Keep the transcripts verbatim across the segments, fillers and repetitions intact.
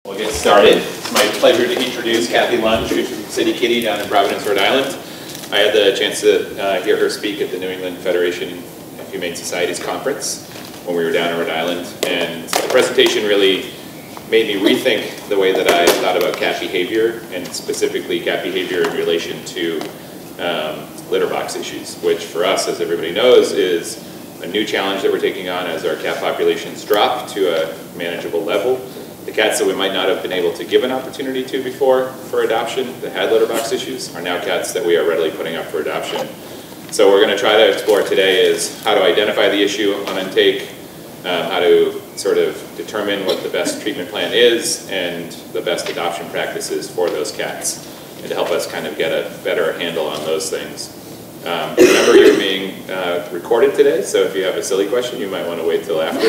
We'll get started. It's my pleasure to introduce Kathy Lund. She's from City Kitty down in Providence, Rhode Island. I had the chance to uh, hear her speak at the New England Federation of Humane Societies conference when we were down in Rhode Island, and the presentation really made me rethink the way that I thought about cat behavior, and specifically cat behavior in relation to um, litter box issues, which for us, as everybody knows, is a new challenge that we're taking on as our cat populations drop to a manageable level. The cats that we might not have been able to give an opportunity to before for adoption that had litter box issues are now cats that we are readily putting up for adoption. So what we're going to try to explore today is how to identify the issue on intake, um, how to sort of determine what the best treatment plan is and the best adoption practices for those cats, and to help us kind of get a better handle on those things. Um, remember, you're being uh, recorded today, so if you have a silly question, you might want to wait till after.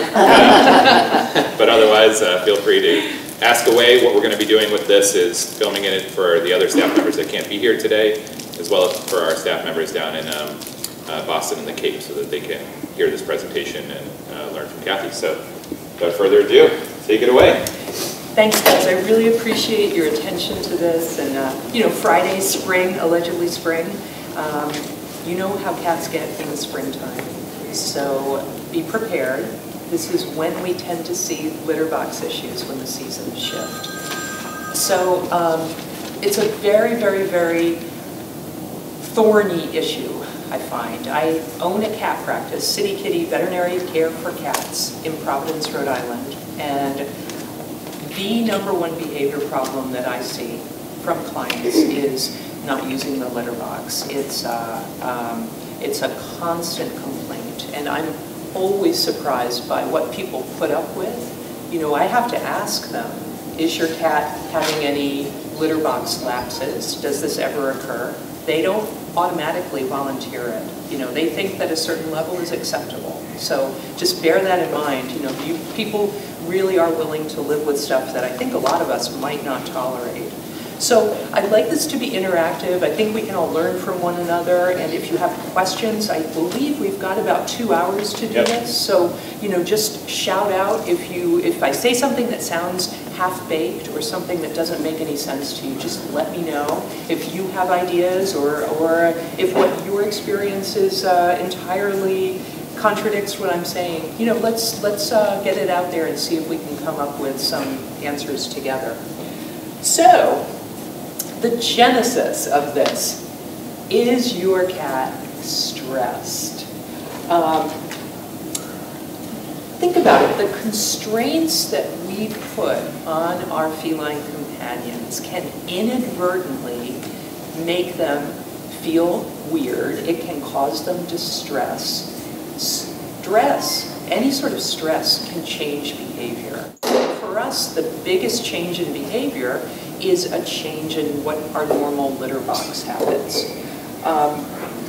Uh, but otherwise, uh, feel free to ask away. What we're going to be doing with this is filming it for the other staff members that can't be here today, as well as for our staff members down in um, uh, Boston and the Cape, so that they can hear this presentation and uh, learn from Kathy. So, without further ado, take it away. Thanks, guys. I really appreciate your attention to this. And, uh, you know, Friday, spring, allegedly spring. Um, You know how cats get in the springtime, so be prepared. This is when we tend to see litter box issues, when the seasons shift. So um, it's a very, very, very thorny issue, I find. I own a cat practice, City Kitty Veterinary Care for Cats in Providence, Rhode Island, and the number one behavior problem that I see from clients is not using the litter box. It's, uh, um, it's a constant complaint, and I'm always surprised by what people put up with. You know, I have to ask them, is your cat having any litter box lapses? Does this ever occur? They don't automatically volunteer it. You know, they think that a certain level is acceptable. So just bear that in mind. You know, you, people really are willing to live with stuff that I think a lot of us might not tolerate. So I'd like this to be interactive. I think we can all learn from one another, and if you have questions, I believe we've got about two hours to do yep. this. So, you know, just shout out if you if I say something that sounds half-baked or something that doesn't make any sense to you. Just let me know. If you have ideas, or or if what your experience is uh, entirely contradicts what I'm saying, you know, let's let's uh, get it out there and see if we can come up with some answers together. So, the genesis of this: is your cat stressed? Um, think about it. The constraints that we put on our feline companions can inadvertently make them feel weird. It can cause them distress. Stress, any sort of stress, can change behavior. For us, the biggest change in behavior is a change in what our normal litter box habits. Um,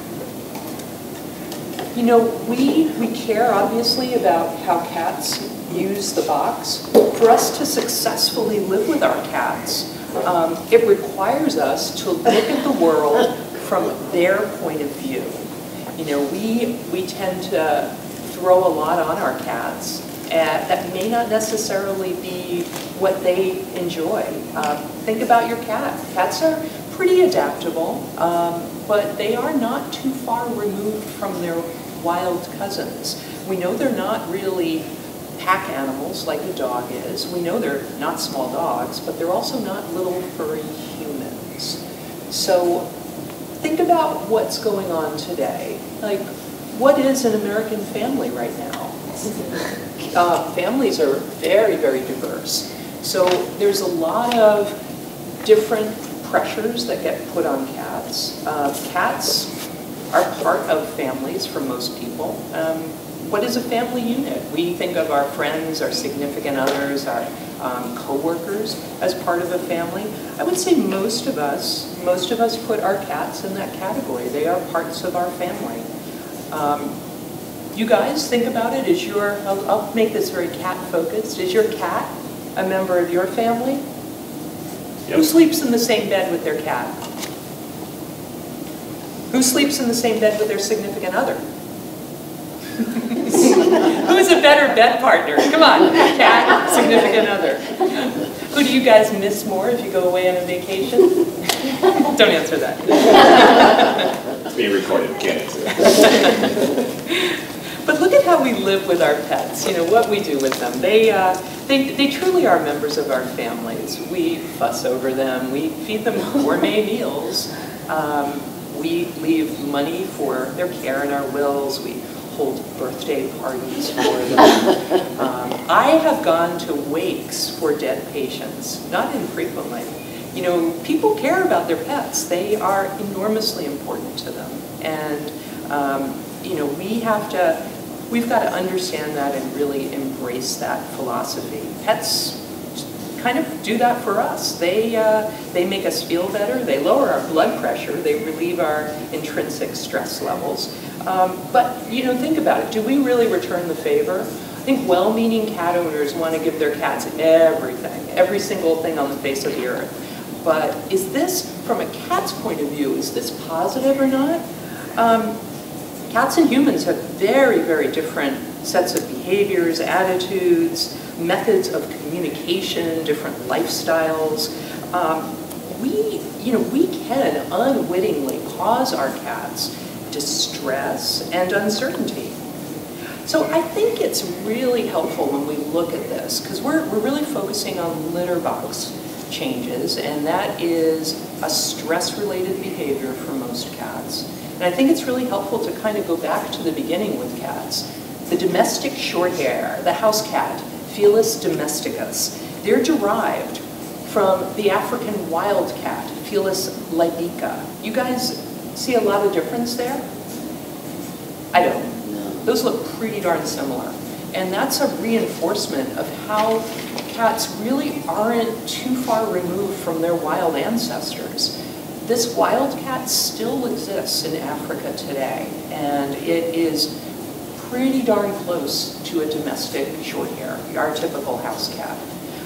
you know, we, we care obviously about how cats use the box. For us to successfully live with our cats, um, it requires us to look at the world from their point of view. You know, we, we tend to throw a lot on our cats Uh, that may not necessarily be what they enjoy. Uh, think about your cat. Cats are pretty adaptable, um, but they are not too far removed from their wild cousins. We know they're not really pack animals like a dog is. We know they're not small dogs, but they're also not little furry humans. So think about what's going on today. Like, what is an American family right now? Uh, families are very, very diverse. So there's a lot of different pressures that get put on cats. Uh, cats are part of families for most people. Um, what is a family unit? We think of our friends, our significant others, our um, co-workers as part of a family. I would say most of us, most of us put our cats in that category. They are parts of our family. Um, You guys, think about it. Is your, I'll, I'll make this very cat-focused. Is your cat a member of your family? Yep. Who sleeps in the same bed with their cat? Who sleeps in the same bed with their significant other? Who's a better bed partner? Come on, cat, significant other. Who do you guys miss more if you go away on a vacation? Don't answer that. It's being recorded, can't answer that. But look at how we live with our pets, you know, what we do with them. They, uh, they, they truly are members of our families. We fuss over them, we feed them gourmet meals, um, we leave money for their care in our wills, we hold birthday parties for them. Um, I have gone to wakes for dead patients, not infrequently. You know, people care about their pets. They are enormously important to them. And, um, you know, we have to, we've got to understand that and really embrace that philosophy. Pets kind of do that for us. They, uh, they make us feel better. They lower our blood pressure. They relieve our intrinsic stress levels. Um, but, you know, think about it. Do we really return the favor? I think well-meaning cat owners want to give their cats everything, every single thing on the face of the earth. But is this, from a cat's point of view, is this positive or not? Um, cats and humans have very, very different sets of behaviors, attitudes, methods of communication, different lifestyles. Um, we, you know, we can unwittingly cause our cats distress and uncertainty. So I think it's really helpful when we look at this, because we're, we're really focusing on litter box changes, and that is a stress-related behavior for most cats. And I think it's really helpful to kind of go back to the beginning with cats. The domestic short hair, the house cat, Felis domesticus, they're derived from the African wild cat, Felis libica. You guys see a lot of difference there? I don't. No. Those look pretty darn similar. And that's a reinforcement of how cats really aren't too far removed from their wild ancestors. This wild cat still exists in Africa today, and it is pretty darn close to a domestic short hair, our typical house cat.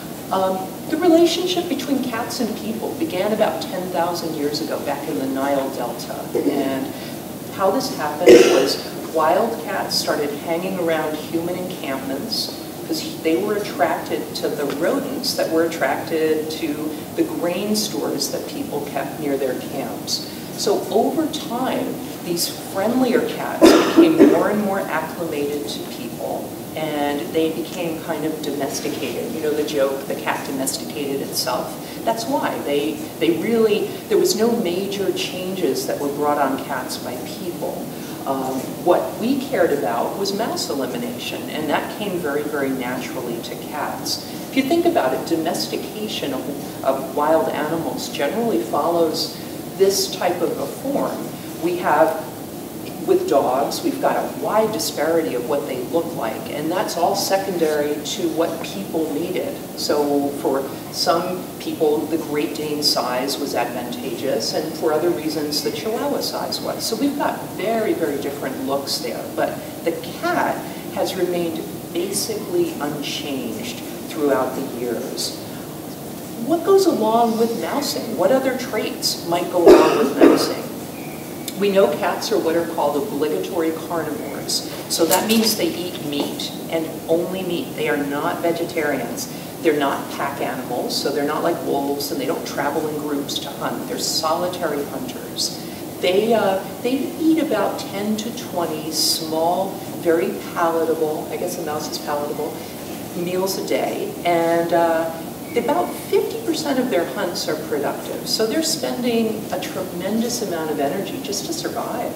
Um, the relationship between cats and people began about ten thousand years ago, back in the Nile Delta. And how this happened was wild cats started hanging around human encampments because they were attracted to the rodents that were attracted to the grain stores that people kept near their camps. So over time, these friendlier cats became more and more acclimated to people, and they became kind of domesticated. You know the joke, the cat domesticated itself? That's why. They, they really, there was no major changes that were brought on cats by people. Um, what we cared about was mass elimination, and that came very, very naturally to cats. If you think about it, domestication of, of wild animals generally follows this type of a form. We have, with dogs, we've got a wide disparity of what they look like, and that's all secondary to what people needed. So for some people, the Great Dane size was advantageous, and for other reasons, the Chihuahua size was. So we've got very, very different looks there, but the cat has remained basically unchanged throughout the years. What goes along with mousing? What other traits might go along with mousing? We know cats are what are called obligatory carnivores. So that means they eat meat, and only meat. They are not vegetarians. They're not pack animals, so they're not like wolves, and they don't travel in groups to hunt. They're solitary hunters. They, uh, they eat about ten to twenty small, very palatable, I guess a mouse is palatable, meals a day, and uh, about fifty percent of their hunts are productive. So they're spending a tremendous amount of energy just to survive.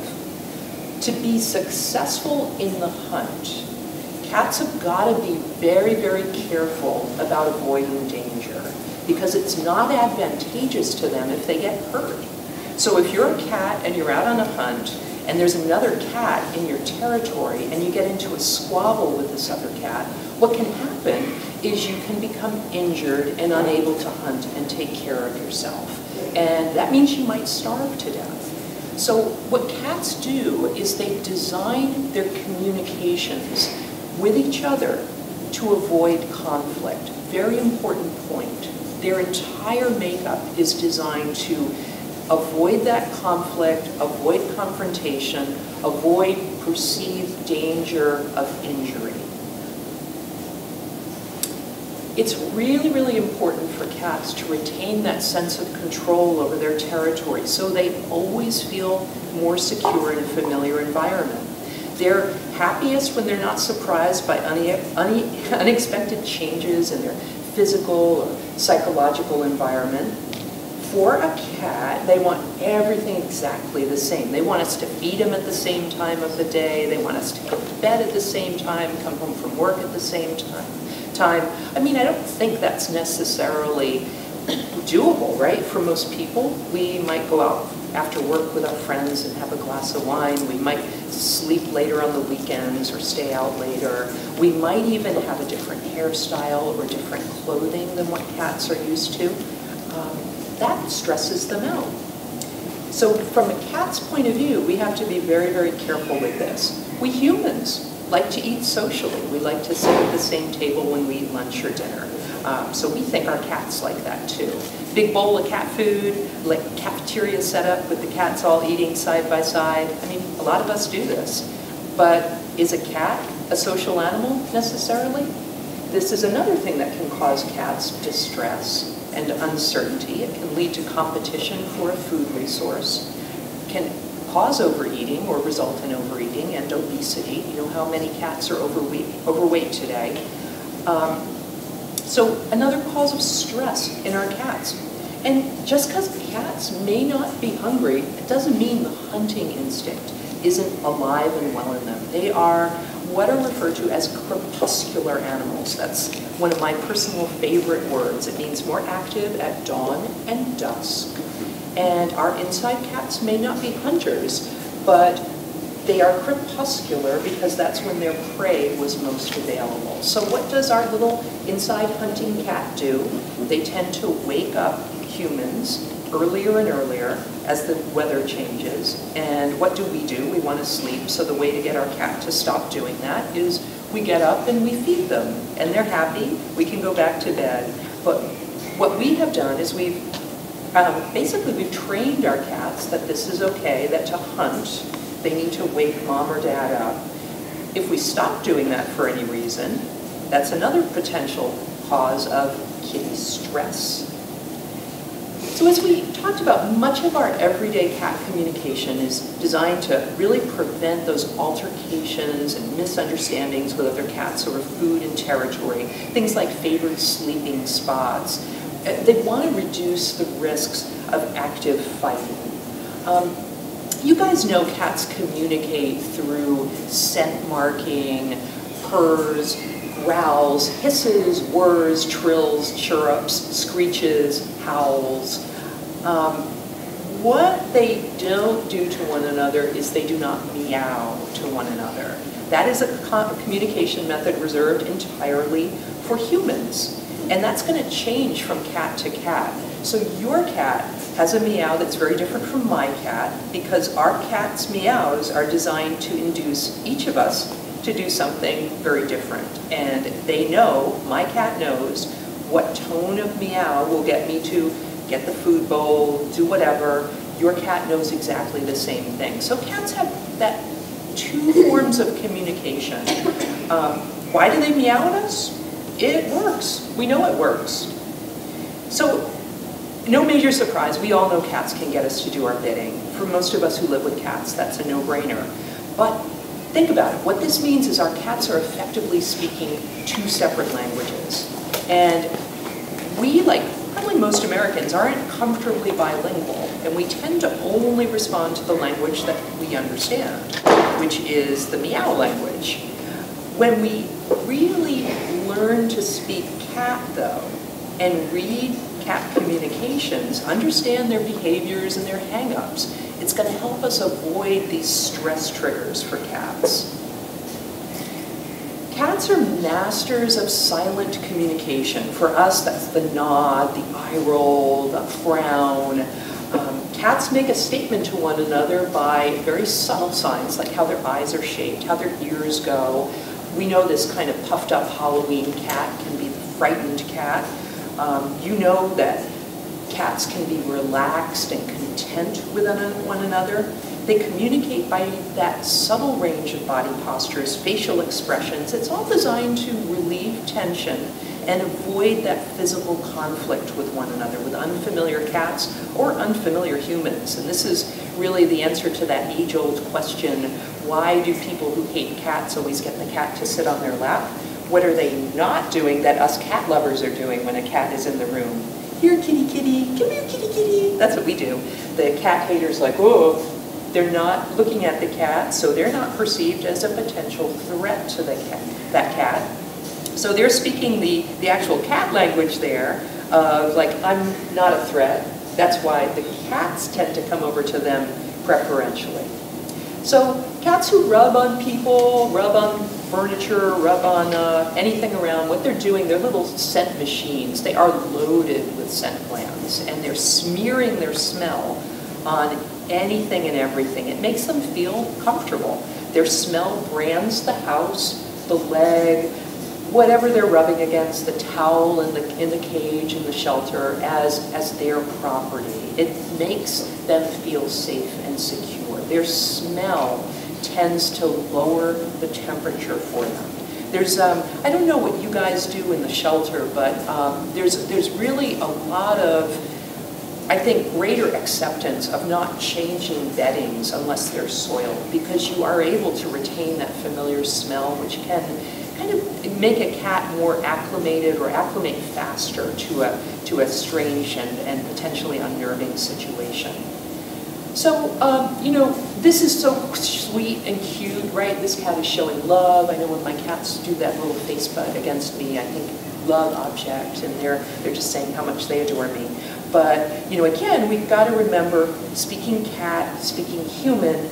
To be successful in the hunt, cats have got to be very, very careful about avoiding danger, because it's not advantageous to them if they get hurt. So if you're a cat and you're out on a hunt, and there's another cat in your territory, and you get into a squabble with this other cat, what can happen is you can become injured and unable to hunt and take care of yourself. And that means you might starve to death. So what cats do is they design their communications with each other to avoid conflict. Very important point. Their entire makeup is designed to avoid that conflict, avoid confrontation, avoid perceived danger of injury. It's really, really important for cats to retain that sense of control over their territory so they always feel more secure in a familiar environment. They're happiest when they're not surprised by une une unexpected changes in their physical or psychological environment. For a cat, they want everything exactly the same. They want us to feed them at the same time of the day. They want us to go to bed at the same time, come home from work at the same time. time. I mean, I don't think that's necessarily doable, right? For most people, we might go out after work with our friends and have a glass of wine. We might sleep later on the weekends or stay out later. We might even have a different hairstyle or different clothing than what cats are used to. Um, that stresses them out. So from a cat's point of view, we have to be very, very careful with this. We humans like to eat socially. We like to sit at the same table when we eat lunch or dinner. Um, so we think our cats like that too. Big bowl of cat food, like cafeteria set up with the cats all eating side by side. I mean, a lot of us do this. But is a cat a social animal necessarily? This is another thing that can cause cats distress and uncertainty. It can lead to competition for a food resource. It can cause overeating or result in overeating and obesity. You know how many cats are overweight, overweight today. Um, so another cause of stress in our cats. And just because cats may not be hungry, it doesn't mean the hunting instinct isn't alive and well in them. They are what are referred to as crepuscular animals. That's one of my personal favorite words. It means more active at dawn and dusk. And our inside cats may not be hunters, but they are crepuscular because that's when their prey was most available. So what does our little inside hunting cat do? They tend to wake up humans earlier and earlier as the weather changes. And what do we do? We want to sleep, so the way to get our cat to stop doing that is we get up and we feed them. And they're happy, we can go back to bed. But what we have done is we've, um, basically we've trained our cats that this is okay, that to hunt, they need to wake mom or dad up. If we stop doing that for any reason, that's another potential cause of kitty stress. So as we talked about, much of our everyday cat communication is designed to really prevent those altercations and misunderstandings with other cats over food and territory, things like favored sleeping spots. They want to reduce the risks of active fighting. Um, you guys know cats communicate through scent marking, purrs, growls, hisses, whirs, trills, chirrups, screeches, howls. Um, what they don't do to one another is they do not meow to one another. That is a communication method reserved entirely for humans. And that's going to change from cat to cat. So your cat has a meow that's very different from my cat because our cat's meows are designed to induce each of us to do something very different. And they know, my cat knows, what tone of meow will get me to get the food bowl, do whatever. Your cat knows exactly the same thing. So cats have that two forms of communication. Um, why do they meow at us? It works. We know it works. So, no major surprise, we all know cats can get us to do our bidding. For most of us who live with cats, that's a no-brainer. But think about it. What this means is our cats are effectively speaking two separate languages. And we, like probably most Americans, aren't comfortably bilingual. And we tend to only respond to the language that we understand, which is the meow language. When we really learn to speak cat, though, and read cat communications, understand their behaviors and their hang-ups, it's going to help us avoid these stress triggers for cats. Cats are masters of silent communication. For us, that's the nod, the eye roll, the frown. Um, cats make a statement to one another by very subtle signs, like how their eyes are shaped, how their ears go. We know this kind of puffed up Halloween cat can be the frightened cat. Um, you know that cats can be relaxed and content with one another. They communicate by that subtle range of body postures, facial expressions. It's all designed to relieve tension and avoid that physical conflict with one another, with unfamiliar cats or unfamiliar humans. And this is really the answer to that age-old question, why do people who hate cats always get the cat to sit on their lap? What are they not doing that us cat lovers are doing when a cat is in the room? Here, kitty, kitty, come here, kitty, kitty. That's what we do. The cat haters like, oh, they're not looking at the cat, so they're not perceived as a potential threat to the cat, that cat. So they're speaking the, the actual cat language there of like, I'm not a threat. That's why the cats tend to come over to them preferentially. So cats who rub on people, rub on furniture, rub on uh, anything around, what they're doing, they're little scent machines. They are loaded with scent glands, and they're smearing their smell on anything and everything. It makes them feel comfortable. Their smell brands the house, the leg, whatever they're rubbing against, the towel in the, in the cage, in the shelter, as, as their property. It makes them feel safe and secure. Their smell tends to lower the temperature for them. There's, um, I don't know what you guys do in the shelter, but um, there's, there's really a lot of, I think, greater acceptance of not changing beddings unless they're soiled, because you are able to retain that familiar smell, which can kind of make a cat more acclimated or acclimate faster to a, to a strange and, and potentially unnerving situation. So, um, you know, this is so sweet and cute, right? This cat is showing love. I know when my cats do that little face butt against me, I think love object, and they're, they're just saying how much they adore me. But, you know, again, we've got to remember, speaking cat, speaking human,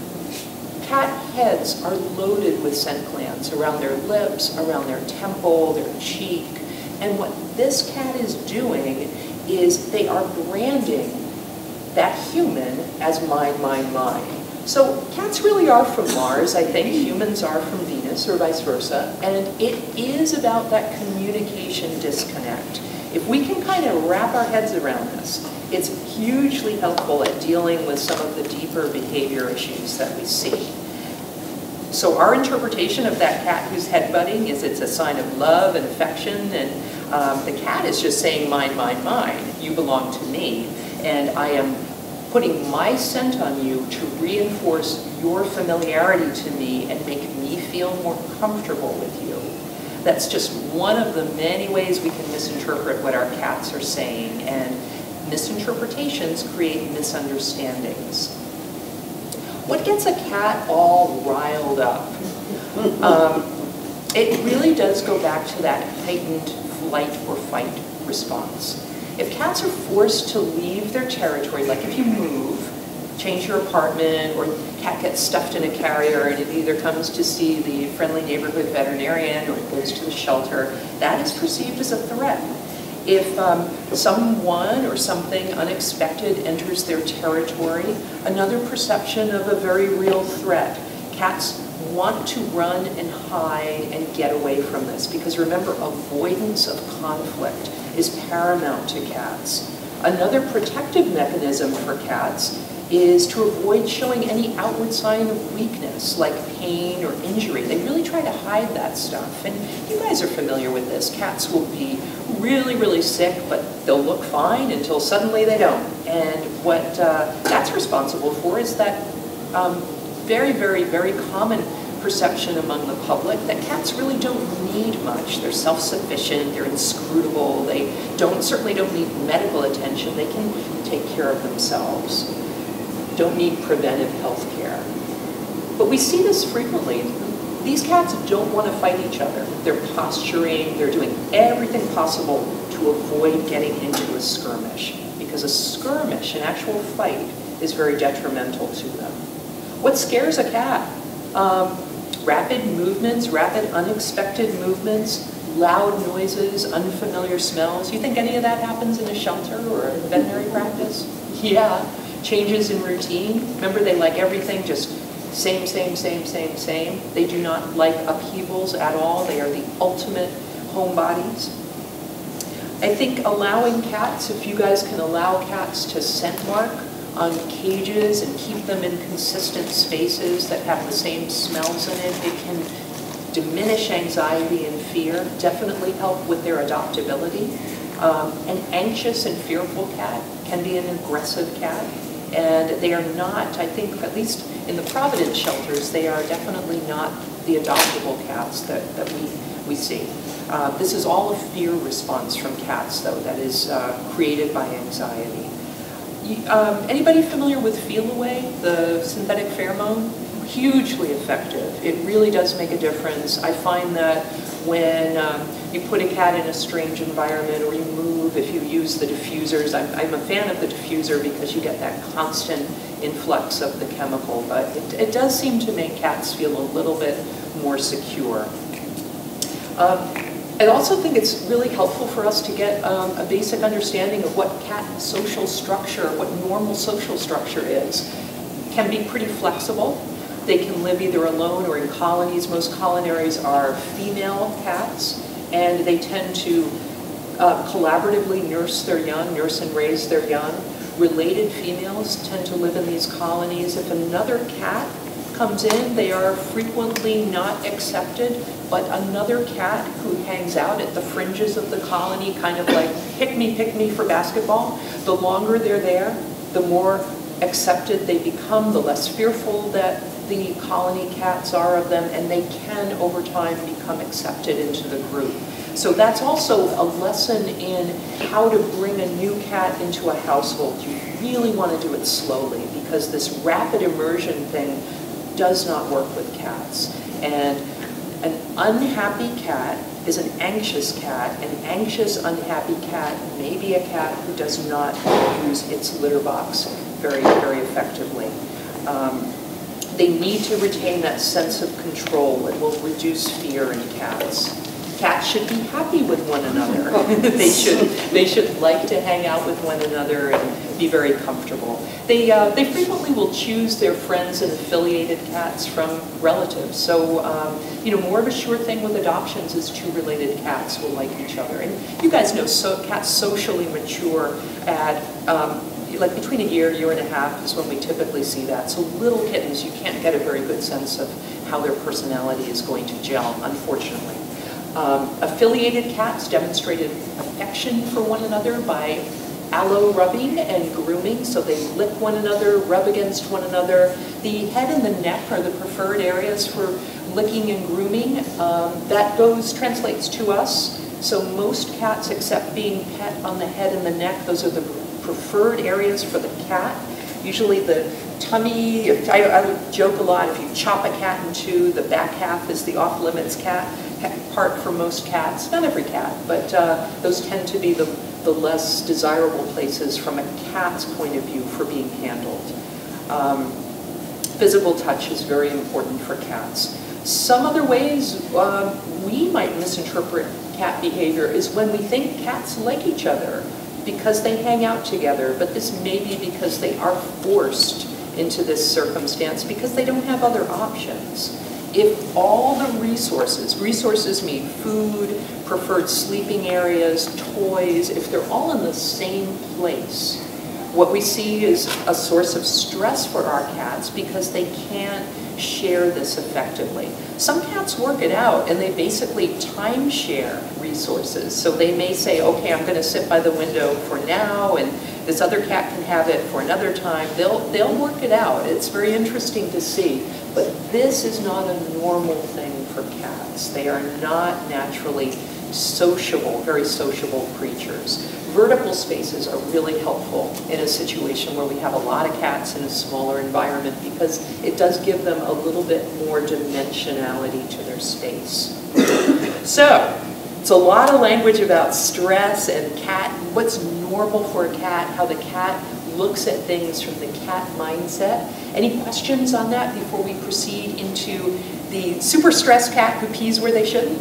cat heads are loaded with scent glands around their lips, around their temple, their cheek. And what this cat is doing is they are branding that human as mine, mine, mine. So cats really are from Mars. I think humans are from Venus, or vice versa. And it is about that communication disconnect. If we can kind of wrap our heads around this, it's hugely helpful at dealing with some of the deeper behavior issues that we see. So our interpretation of that cat who's headbutting is it's a sign of love and affection, and um, the cat is just saying, mine, mine, mine, you belong to me, and I am putting my scent on you to reinforce your familiarity to me and make me feel more comfortable with you. That's just one of the many ways we can misinterpret what our cats are saying, and misinterpretations create misunderstandings. What gets a cat all riled up? Um, it really does go back to that heightened flight or fight response. If cats are forced to leave their territory, like if you move, change your apartment, or cat gets stuffed in a carrier and it either comes to see the friendly neighborhood veterinarian or it goes to the shelter, that is perceived as a threat. If um, someone or something unexpected enters their territory, another perception of a very real threat. Cats want to run and hide and get away from this, because remember, avoidance of conflict is paramount to cats. Another protective mechanism for cats is to avoid showing any outward sign of weakness, like pain or injury. They really try to hide that stuff. And you guys are familiar with this. Cats will be really, really sick, but they'll look fine until suddenly they don't. And what uh, that's responsible for is that um, very, very, very common perception among the public that cats really don't need much. They're self-sufficient, they're inscrutable, they don't certainly don't need medical attention, they can take care of themselves. Don't need preventive health care. But we see this frequently. These cats don't want to fight each other. They're posturing, they're doing everything possible to avoid getting into a skirmish, because a skirmish, an actual fight, is very detrimental to them. What scares a cat? Um, rapid movements, rapid unexpected movements, loud noises, unfamiliar smells. You think any of that happens in a shelter or a veterinary practice? Yeah. Changes in routine. Remember, they like everything just same, same, same, same, same. They do not like upheavals at all. They are the ultimate homebodies. I think allowing cats, if you guys can allow cats to scent mark on cages and keep them in consistent spaces that have the same smells in it, it can diminish anxiety and fear, definitely help with their adoptability. Um, an anxious and fearful cat can be an aggressive cat, and they are not, I think, at least in the Providence shelters, they are definitely not the adoptable cats that, that we, we see. Uh, this is all a fear response from cats, though, that is uh, created by anxiety. You, um, anybody familiar with Feel Away, the synthetic pheromone? Hugely effective. It really does make a difference. I find that when um, you put a cat in a strange environment, or you move, if you use the diffusers, I'm, I'm a fan of the diffuser because you get that constant influx of the chemical, but it, it does seem to make cats feel a little bit more secure. Um, I also think it's really helpful for us to get um, a basic understanding of what cat social structure, what normal social structure is. It can be pretty flexible. They can live either alone or in colonies. Most colonies are female cats, and they tend to uh, collaboratively nurse their young, nurse and raise their young. Related females tend to live in these colonies. If another cat comes in, they are frequently not accepted, but another cat who hangs out at the fringes of the colony, kind of like pick me, pick me for basketball, the longer they're there, the more accepted they become, the less fearful that the colony cats are of them, and they can, over time, become accepted into the group. So that's also a lesson in how to bring a new cat into a household. You really want to do it slowly, because this rapid immersion thing does not work with cats. And an unhappy cat is an anxious cat. An anxious, unhappy cat may be a cat who does not use its litter box very, very effectively. Um, They need to retain that sense of control. It will reduce fear in cats. Cats should be happy with one another. they should they should like to hang out with one another and be very comfortable. They uh, they frequently will choose their friends and affiliated cats from relatives. So um, you know, more of a sure thing with adoptions is two related cats will like each other. And you guys know, so cats socially mature at um, like between a year, year and a half is when we typically see that. So little kittens, you can't get a very good sense of how their personality is going to gel, unfortunately. Um, affiliated cats demonstrated affection for one another by allo rubbing and grooming, so they lick one another, rub against one another. The head and the neck are the preferred areas for licking and grooming. Um, that goes, translates to us. So most cats, except being pet on the head and the neck, those are the preferred areas for the cat. Usually the tummy, if I, I would joke a lot, if you chop a cat in two, the back half is the off-limits cat part for most cats. Not every cat, but uh, those tend to be the, the less desirable places from a cat's point of view for being handled. Um, physical touch is very important for cats. Some other ways uh, we might misinterpret cat behavior is when we think cats like each other because they hang out together, but this may be because they are forced into this circumstance because they don't have other options. If all the resources, resources mean food, preferred sleeping areas, toys, if they're all in the same place, what we see is a source of stress for our cats because they can't share this effectively. Some cats work it out and they basically timeshare resources. So they may say, okay, I'm going to sit by the window for now and this other cat can have it for another time. They'll, they'll work it out. It's very interesting to see. But this is not a normal thing for cats. They are not naturally sociable, very sociable creatures. Vertical spaces are really helpful in a situation where we have a lot of cats in a smaller environment because it does give them a little bit more dimensionality to their space. So, it's a lot of language about stress and cat, what's normal for a cat, how the cat looks at things from the cat mindset. Any questions on that before we proceed into the super stressed cat who pees where they shouldn't?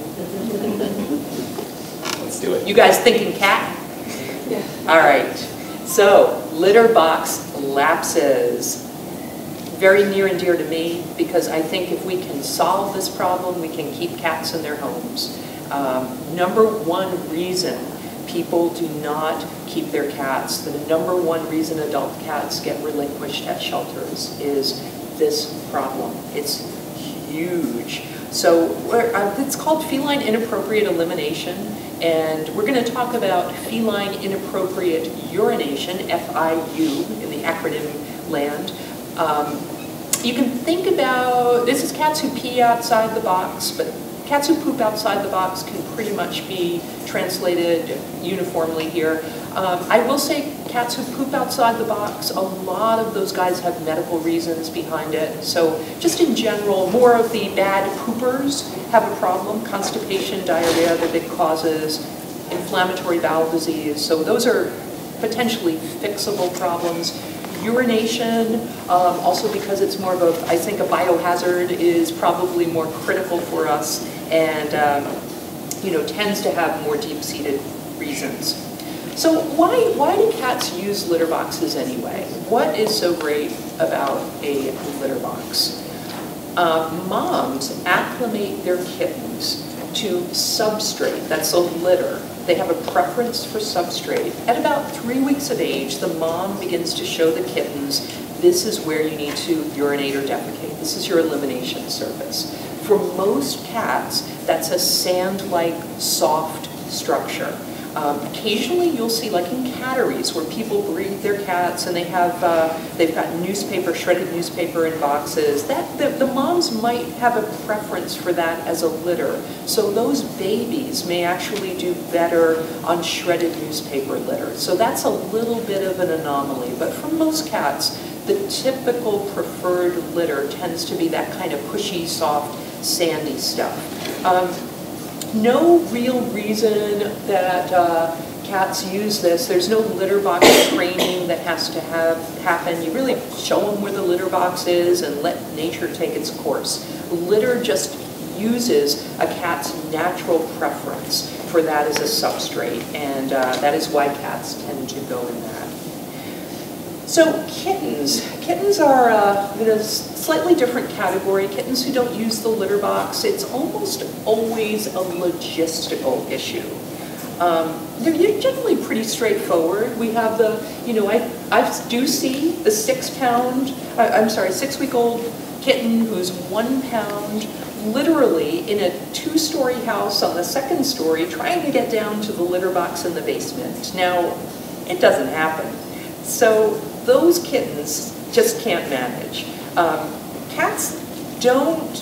Let's do it. You guys thinking cat? Yeah. All right. So, litter box lapses. Very near and dear to me because I think if we can solve this problem, we can keep cats in their homes. Um, number one reason people do not keep their cats, the number one reason adult cats get relinquished at shelters is this problem. It's huge. So we're, uh, it's called Feline Inappropriate Elimination, and we're going to talk about feline inappropriate urination, F I U, in the acronym land. Um, you can think about, this is cats who pee outside the box, but cats who poop outside the box can pretty much be translated uniformly here. Um, I will say cats who poop outside the box, a lot of those guys have medical reasons behind it. So just in general, more of the bad poopers have a problem. Constipation, diarrhea, they're big causes, inflammatory bowel disease. So those are potentially fixable problems. Urination, um, also because it's more of a, I think a biohazard, is probably more critical for us and um, you know, tends to have more deep-seated reasons. So why, why do cats use litter boxes anyway? What is so great about a litter box? Uh, moms acclimate their kittens to substrate, that's a litter. They have a preference for substrate. At about three weeks of age, the mom begins to show the kittens, this is where you need to urinate or defecate. This is your elimination surface. For most cats, that's a sand-like, soft structure. Um, occasionally, you'll see, like in catteries, where people breed their cats and they have, uh, they've got newspaper, shredded newspaper in boxes. That the, the moms might have a preference for that as a litter. So those babies may actually do better on shredded newspaper litter. So that's a little bit of an anomaly. But for most cats, the typical preferred litter tends to be that kind of pushy, soft, sandy stuff. Um, No real reason that uh, cats use this. There's no litter box training that has to have happen. You really show them where the litter box is and let nature take its course. Litter just uses a cat's natural preference for that as a substrate, and uh, that is why cats tend to go in that. So kittens. Kittens are uh, in a slightly different category. Kittens who don't use the litter box, it's almost always a logistical issue. Um, they're generally pretty straightforward. We have the, you know, I, I do see the six pound, uh, I'm sorry, six week old kitten who's one pound, literally in a two-story house on the second story trying to get down to the litter box in the basement. Now, it doesn't happen. So those kittens just can't manage. Um, cats don't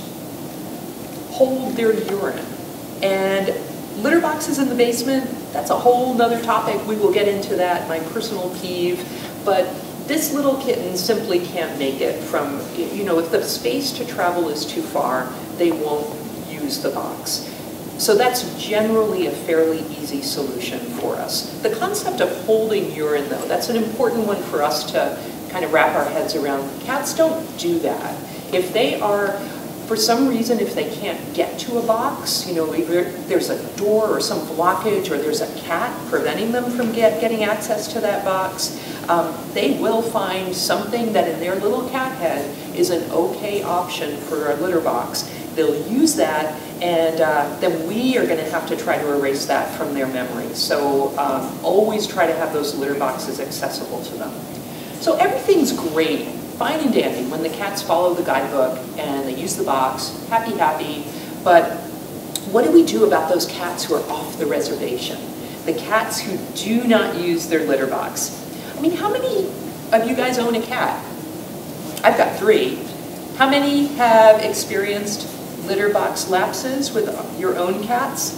hold their urine. And litter boxes in the basement, that's a whole nother topic. We will get into that, my personal peeve. But this little kitten simply can't make it from, you know, if the space to travel is too far, they won't use the box. So that's generally a fairly easy solution for us. The concept of holding urine, though, that's an important one for us to kind of wrap our heads around. Cats don't do that. If they are, for some reason, if they can't get to a box, you know, either there's a door or some blockage or there's a cat preventing them from get, getting access to that box, um, they will find something that in their little cat head is an okay option for a litter box. They'll use that, and uh, then we are going to have to try to erase that from their memory. So um, always try to have those litter boxes accessible to them. So everything's great, fine and dandy when the cats follow the guidebook and they use the box, happy, happy. But what do we do about those cats who are off the reservation? The cats who do not use their litter box. I mean, how many of you guys own a cat? I've got three. How many have experienced litter box lapses with your own cats?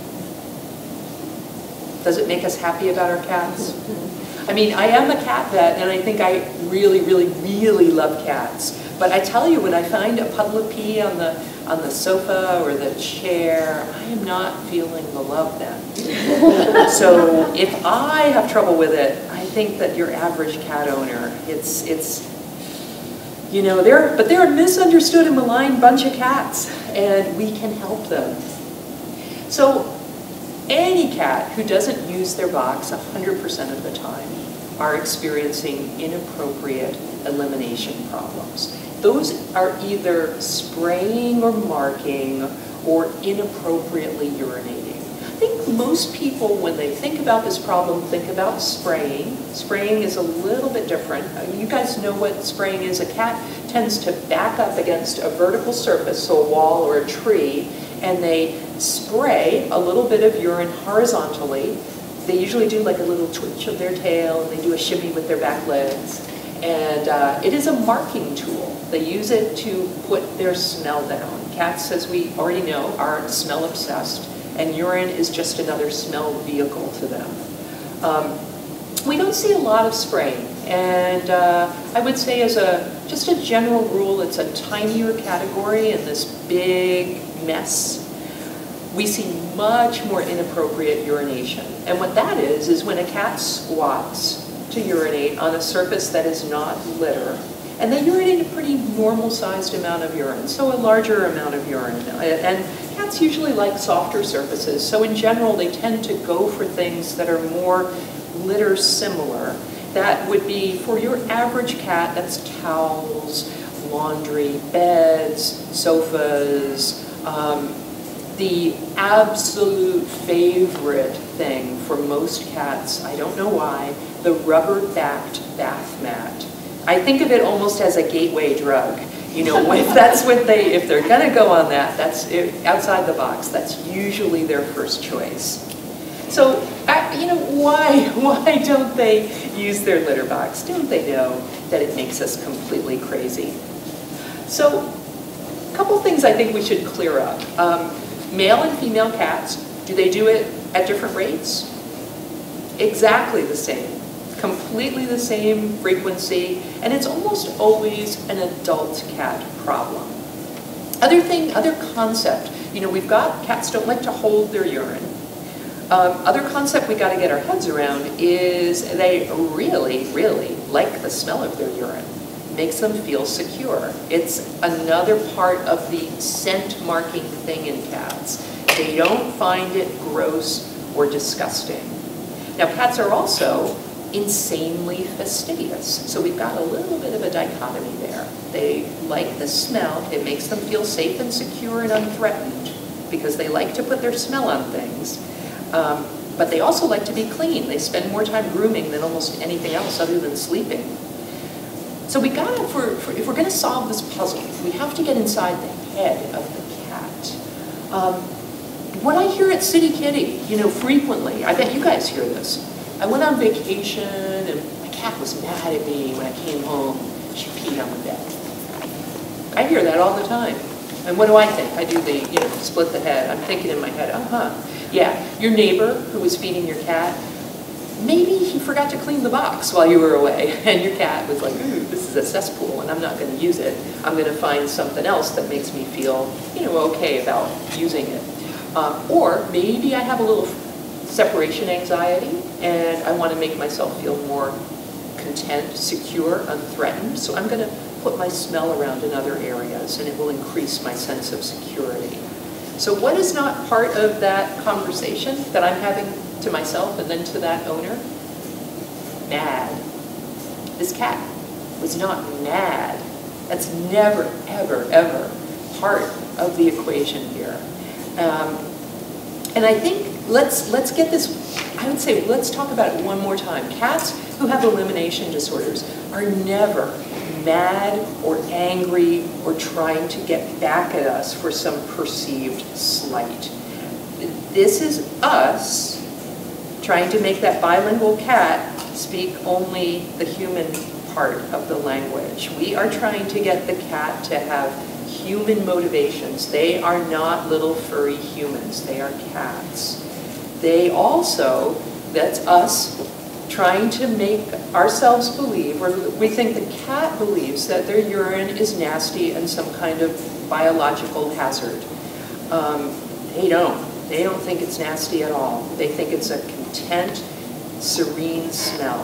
Does it make us happy about our cats? I mean, I am a cat vet, and I think I really, really, really love cats. But I tell you, when I find a puddle of pee on the on the sofa or the chair, I am not feeling the love then. So if I have trouble with it, I think that your average cat owner, it's it's. You know, they're, but they're a misunderstood and maligned bunch of cats, and we can help them. So any cat who doesn't use their box one hundred percent of the time are experiencing inappropriate elimination problems. Those are either spraying or marking or inappropriately urinating. I think most people, when they think about this problem, think about spraying. Spraying is a little bit different. You guys know what spraying is. A cat tends to back up against a vertical surface, so a wall or a tree, and they spray a little bit of urine horizontally. They usually do like a little twitch of their tail, and they do a shimmy with their back legs. And uh, it is a marking tool. They use it to put their smell down. Cats, as we already know, are smell obsessed, and urine is just another smell vehicle to them. Um, we don't see a lot of spraying, and uh, I would say as a just a general rule, it's a tinier category in this big mess. We see much more inappropriate urination, and what that is is when a cat squats to urinate on a surface that is not litter. And they urinate a pretty normal-sized amount of urine, so a larger amount of urine. And cats usually like softer surfaces, so in general they tend to go for things that are more litter-similar. That would be, for your average cat, that's towels, laundry, beds, sofas. Um, the absolute favorite thing for most cats, I don't know why, the rubber-backed bath mat. I think of it almost as a gateway drug. You know, if that's what they, if they're gonna go on that, that's it, outside the box. That's usually their first choice. So, I, you know, why, why don't they use their litter box? Don't they know that it makes us completely crazy? So, a couple things I think we should clear up. Um, male and female cats, do they do it at different rates? Exactly the same. Completely the same frequency, and it's almost always an adult cat problem. Other thing, other concept, you know, we've got cats don't like to hold their urine. Um, other concept we got to get our heads around is they really, really like the smell of their urine. Makes them feel secure. It's another part of the scent marking thing in cats. They don't find it gross or disgusting. Now, cats are also insanely fastidious. So we've got a little bit of a dichotomy there. They like the smell. It makes them feel safe and secure and unthreatened because they like to put their smell on things. Um, but they also like to be clean. They spend more time grooming than almost anything else other than sleeping. So we gotta, for, for, if we're gonna solve this puzzle, we have to get inside the head of the cat. Um, what I hear at City Kitty, you know, frequently, I bet you guys hear this. I went on vacation and my cat was mad at me when I came home. She peed on the bed. I hear that all the time. And what do I think? I do the, you know, split the head. I'm thinking in my head, uh-huh. Yeah, your neighbor who was feeding your cat, maybe he forgot to clean the box while you were away. And your cat was like, ooh, this is a cesspool and I'm not going to use it. I'm going to find something else that makes me feel, you know, okay about using it. Um, or maybe I have a little separation anxiety, and I want to make myself feel more content, secure, unthreatened. So I'm going to put my smell around in other areas, and it will increase my sense of security. So what is not part of that conversation that I'm having to myself and then to that owner? Mad. This cat was not mad. That's never, ever, ever part of the equation here. Um, and I think Let's, let's get this, I would say, let's talk about it one more time. Cats who have elimination disorders are never mad or angry or trying to get back at us for some perceived slight. This is us trying to make that bilingual cat speak only the human part of the language. We are trying to get the cat to have human motivations. They are not little furry humans, they are cats. They also, that's us trying to make ourselves believe, or we think the cat believes that their urine is nasty and some kind of biological hazard. Um, they don't. They don't think it's nasty at all. They think it's a content, serene smell.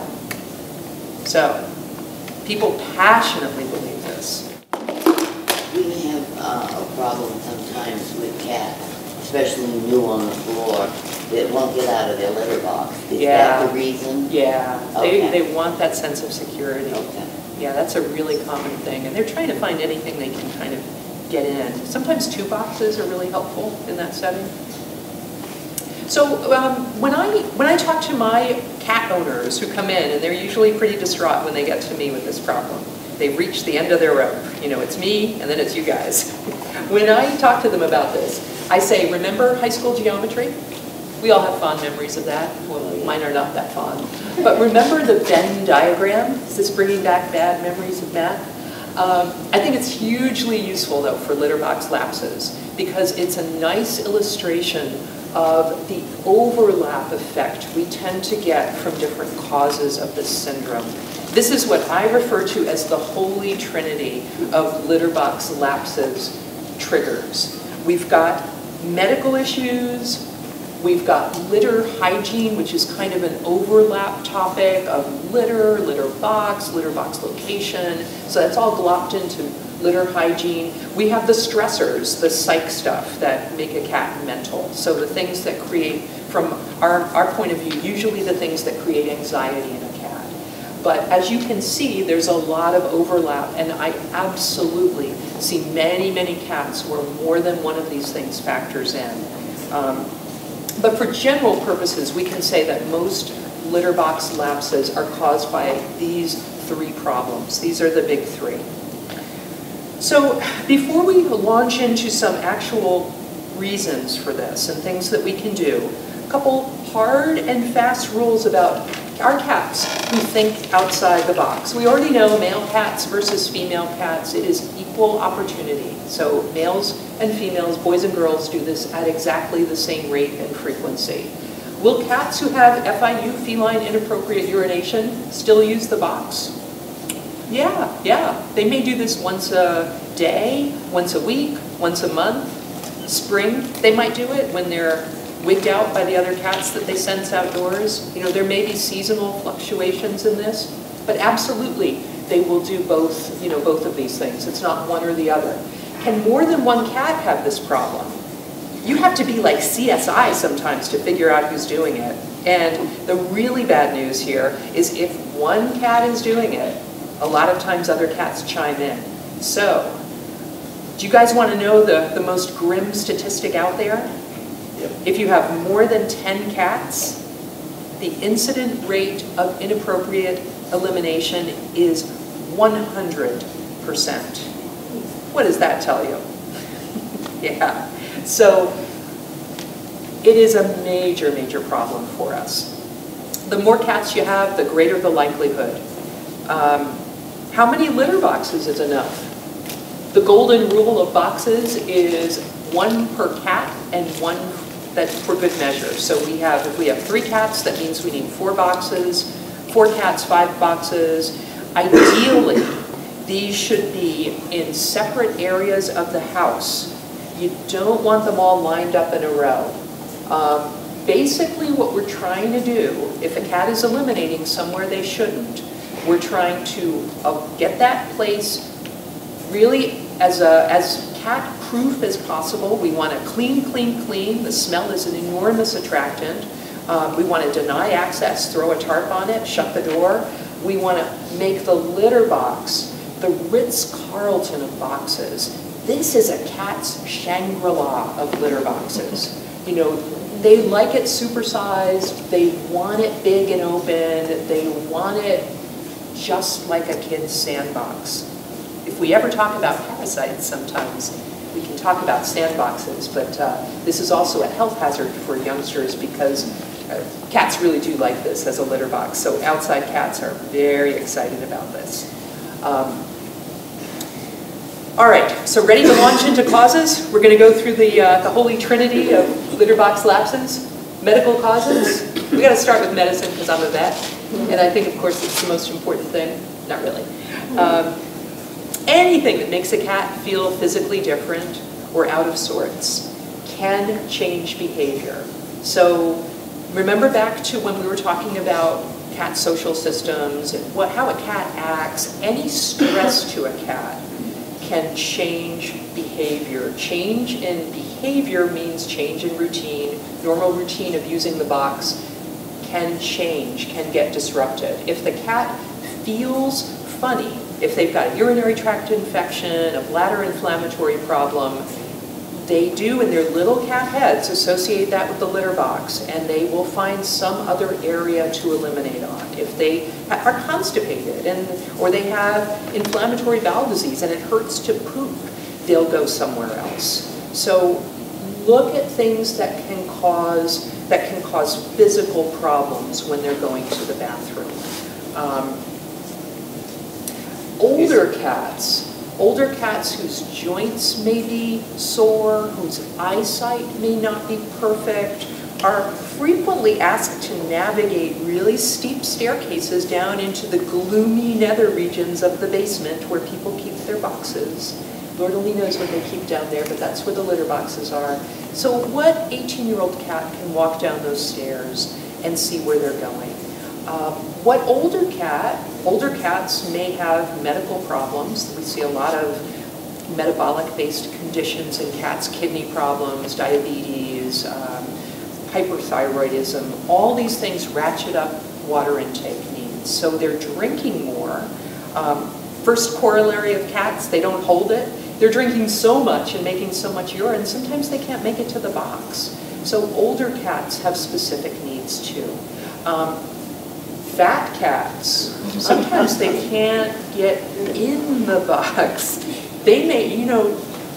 So, people passionately believe this. We have uh, a problem sometimes with cats, especially new on the floor, that won't get out of their litter box. Is yeah. that the reason? Yeah, okay. they, they want that sense of security. Okay. Yeah, that's a really common thing. And they're trying to find anything they can kind of get in. Sometimes two boxes are really helpful in that setting. So um, when I when I talk to my cat owners who come in, and they're usually pretty distraught when they get to me with this problem. They've reached the end of their rope. You know, it's me, and then it's you guys. When I talk to them about this, I say, remember high school geometry? We all have fond memories of that. Well, mine are not that fond. But remember the Venn diagram? Is this bringing back bad memories of math? Um, I think it's hugely useful, though, for litter box lapses, because it's a nice illustration of the overlap effect we tend to get from different causes of this syndrome. This is what I refer to as the holy trinity of litter box lapses triggers. We've got medical issues, we've got litter hygiene, which is kind of an overlap topic of litter, litter box, litter box location. So that's all glopped into litter hygiene. We have the stressors, the psych stuff that make a cat mental. So the things that create, from our, our point of view, usually the things that create anxiety in a cat. But as you can see, there's a lot of overlap, and I absolutely see many, many cats where more than one of these things factors in. Um, but for general purposes, we can say that most litter box lapses are caused by these three problems. These are the big three. So before we launch into some actual reasons for this and things that we can do, a couple hard and fast rules about our cats who think outside the box. We already know male cats versus female cats. It is equal opportunity. So males and females, boys and girls, do this at exactly the same rate and frequency. Will cats who have F I U, feline inappropriate urination, still use the box? Yeah, yeah. They may do this once a day, once a week, once a month. Spring, they might do it when they're wigged out by the other cats that they sense outdoors. You know, there may be seasonal fluctuations in this, but absolutely they will do both, you know, both of these things. It's not one or the other. Can more than one cat have this problem? You have to be like C S I sometimes to figure out who's doing it. And the really bad news here is if one cat is doing it, a lot of times other cats chime in. So, do you guys want to know the, the most grim statistic out there? Yep. If you have more than ten cats, the incident rate of inappropriate elimination is one hundred percent. What does that tell you? Yeah. So, it is a major, major problem for us. The more cats you have, the greater the likelihood. Um, how many litter boxes is enough? The golden rule of boxes is one per cat and one that's for good measure. So we have, if we have three cats, that means we need four boxes. Four cats, five boxes. Ideally, these should be in separate areas of the house. You don't want them all lined up in a row. Um, basically, what we're trying to do, if a cat is eliminating somewhere they shouldn't, we're trying to uh, get that place really as, a, as cat-proof as possible. We want to clean, clean, clean. The smell is an enormous attractant. Um, we want to deny access, throw a tarp on it, shut the door. We want to make the litter box the Ritz-Carlton of boxes. This is a cat's Shangri-La of litter boxes. You know, they like it supersized, they want it big and open, they want it just like a kid's sandbox. If we ever talk about parasites sometimes, we can talk about sandboxes, but uh, this is also a health hazard for youngsters because uh, cats really do like this as a litter box. So outside cats are very excited about this. Um, all right, so ready to launch into causes? We're going to go through the, uh, the holy trinity of litter box lapses. Medical causes. We got to start with medicine because I'm a vet, and I think, of course, it's the most important thing. Not really. Um, anything that makes a cat feel physically different or out of sorts can change behavior. So remember back to when we were talking about cat social systems and what, how a cat acts. Any stress to a cat can change behavior. Change in behavior means change in routine. Normal routine of using the box can change, can get disrupted. If the cat feels funny, if they've got a urinary tract infection, a bladder inflammatory problem, they do in their little cat heads associate that with the litter box, and they will find some other area to eliminate on. If they are constipated and or they have inflammatory bowel disease and it hurts to poop, they'll go somewhere else. So look at things that can cause that can cause physical problems when they're going to the bathroom. Um, older cats. Older cats whose joints may be sore, whose eyesight may not be perfect, are frequently asked to navigate really steep staircases down into the gloomy nether regions of the basement where people keep their boxes. Lord only knows what they keep down there, but that's where the litter boxes are. So what eighteen-year-old cat can walk down those stairs and see where they're going? Um, what older cat, older cats may have medical problems. We see a lot of metabolic-based conditions in cats, kidney problems, diabetes, um, hyperthyroidism. All these things ratchet up water intake needs. So they're drinking more. Um, first corollary of cats, they don't hold it. They're drinking so much and making so much urine, sometimes they can't make it to the box. So older cats have specific needs too. Um, Fat cats, sometimes they can't get in the box. They may, you know,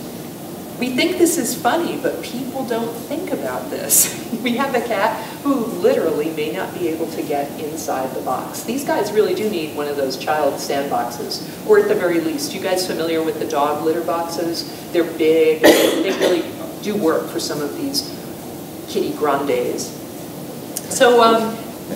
we think this is funny, but people don't think about this. We have a cat who literally may not be able to get inside the box. These guys really do need one of those child sandboxes, or at the very least, you guys familiar with the dog litter boxes? They're big, they really do work for some of these kitty grandes. So, um,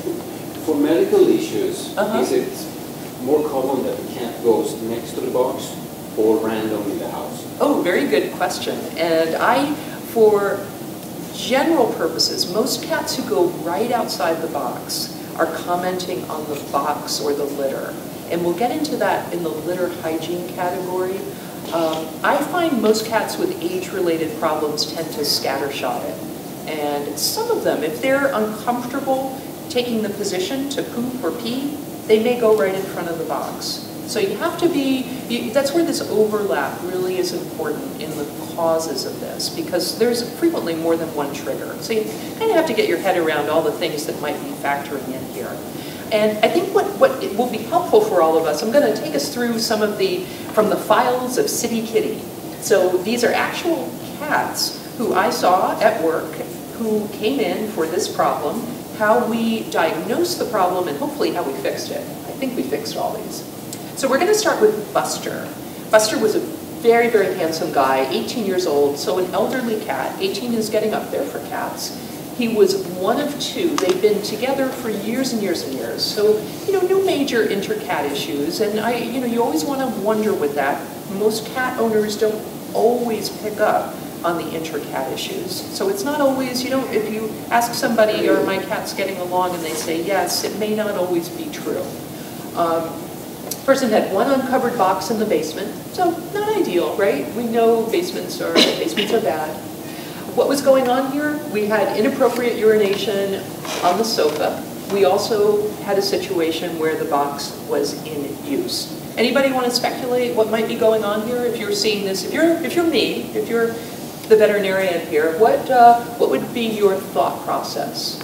for medical issues, uh-huh. is it more common that the cat goes next to the box or random in the house? Oh, very good question. And I, for general purposes, most cats who go right outside the box are commenting on the box or the litter. And we'll get into that in the litter hygiene category. Um, I find most cats with age-related problems tend to scattershot it. And some of them, if they're uncomfortable taking the position to poop or pee, they may go right in front of the box. So you have to be, you, that's where this overlap really is important in the causes of this, because there's frequently more than one trigger. So you kind of have to get your head around all the things that might be factoring in here. And I think what, what it will be helpful for all of us, I'm going to take us through some of the, from the files of City Kitty. So these are actual cats who I saw at work who came in for this problem, how we diagnosed the problem, and hopefully how we fixed it. I think we fixed all these. So we're going to start with Buster. Buster was a very, very handsome guy, eighteen years old, so an elderly cat. eighteen is getting up there for cats. He was one of two. They've been together for years and years and years. So, you know, no major inter-cat issues. And I, you know, you always want to wonder with that. Most cat owners don't always pick up on the inter-cat issues. So it's not always, you know, if you ask somebody, are my cats getting along, and they say yes, it may not always be true. Um, person had one uncovered box in the basement, so not ideal, right? We know basements are, basements are bad. What was going on here? We had inappropriate urination on the sofa. We also had a situation where the box was in use. Anybody want to speculate what might be going on here? If you're seeing this, if you're, if you're me, if you're the veterinarian here, what, uh, what would be your thought process?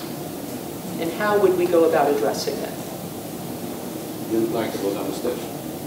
And how would we go about addressing it? You'd like to go down the steps?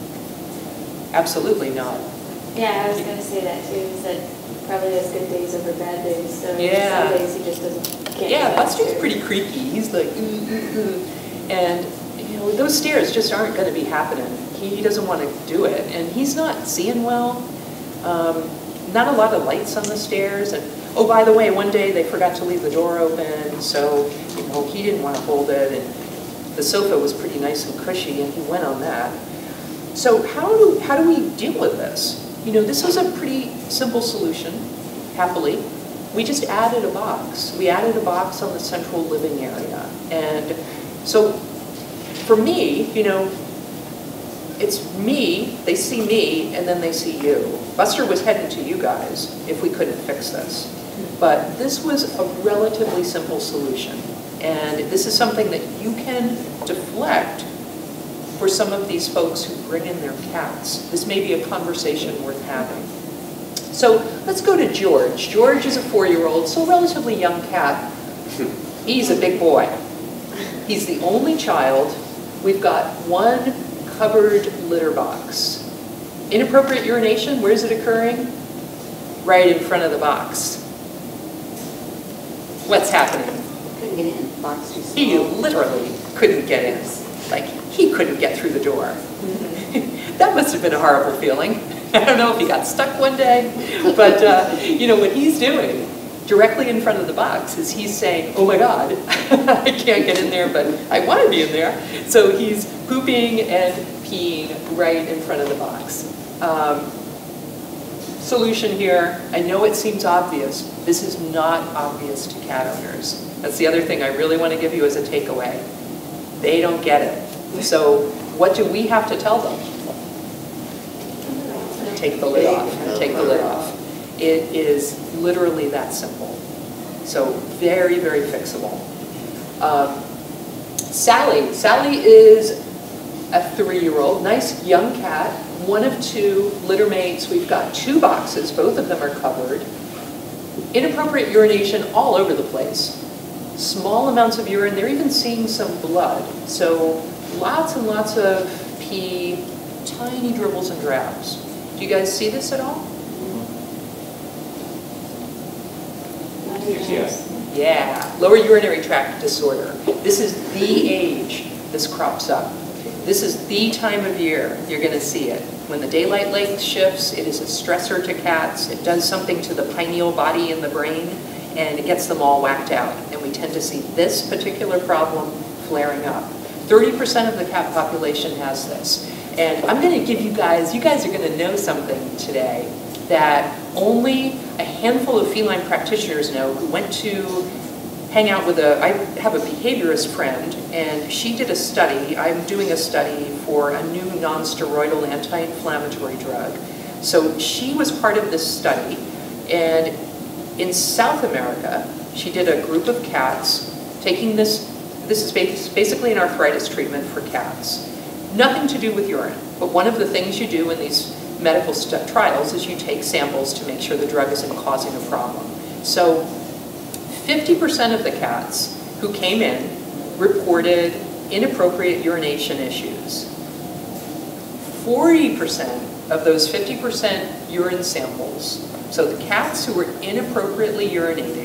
Absolutely not. Yeah, I was going to say that too, is that probably has good days over bad days, so Yeah. some days he just doesn't, can't Yeah, get Buster's upstairs. pretty creaky. He's like, ooh, ooh, ooh. And, you know, those stairs just aren't going to be happening. He doesn't want to do it. And he's not seeing well. Um, not a lot of lights on the stairs. And, oh, by the way, one day they forgot to leave the door open, so, you know, he didn't want to hold it. And the sofa was pretty nice and cushy, and he went on that. So how do, how do we deal with this? You know, this was a pretty simple solution, happily. We just added a box. We added a box on the central living area. And so for me, you know, it's me, they see me, and then they see you. Buster was heading to you guys if we couldn't fix this. But this was a relatively simple solution. And this is something that you can deflect for some of these folks who bring in their cats. This may be a conversation worth having. So let's go to George. George is a four-year-old, so a relatively young cat. He's a big boy. He's the only child. We've got one covered litter box. Inappropriate urination, where's it occurring? Right in front of the box. What's happening? Couldn't get in, box too small. He literally couldn't get in. Like, he couldn't get through the door. That must have been a horrible feeling. I don't know if he got stuck one day, but uh, you know, what he's doing directly in front of the box is he's saying, oh my God, I can't get in there, but I want to be in there. So he's pooping and peeing right in front of the box. Um, solution here, I know it seems obvious. This is not obvious to cat owners. That's the other thing I really want to give you as a takeaway. They don't get it. So what do we have to tell them? Take the lid off. Take the lid off. It is literally that simple. So very, very fixable. Um, Sally. Sally is a three-year-old, nice young cat, one of two litter mates. We've got two boxes. Both of them are covered. Inappropriate urination all over the place. Small amounts of urine. They're even seeing some blood. So lots and lots of pee, tiny dribbles and drabs. Do you guys see this at all? Yes. Yeah, lower urinary tract disorder. This is the age this crops up. This is the time of year you're going to see it. When the daylight length shifts, it is a stressor to cats. It does something to the pineal body and the brain, and it gets them all whacked out. And we tend to see this particular problem flaring up. thirty percent of the cat population has this. And I'm going to give you guys, you guys are going to know something today that only a handful of feline practitioners know, who went to hang out with a, I have a behaviorist friend, and she did a study. I'm doing a study for a new non-steroidal anti-inflammatory drug. So she was part of this study, and in South America, she did a group of cats taking this, this is basically an arthritis treatment for cats. Nothing to do with urine, but one of the things you do in these medical trials is you take samples to make sure the drug isn't causing a problem. So fifty percent of the cats who came in reported inappropriate urination issues. forty percent of those fifty percent urine samples, so the cats who were inappropriately urinating,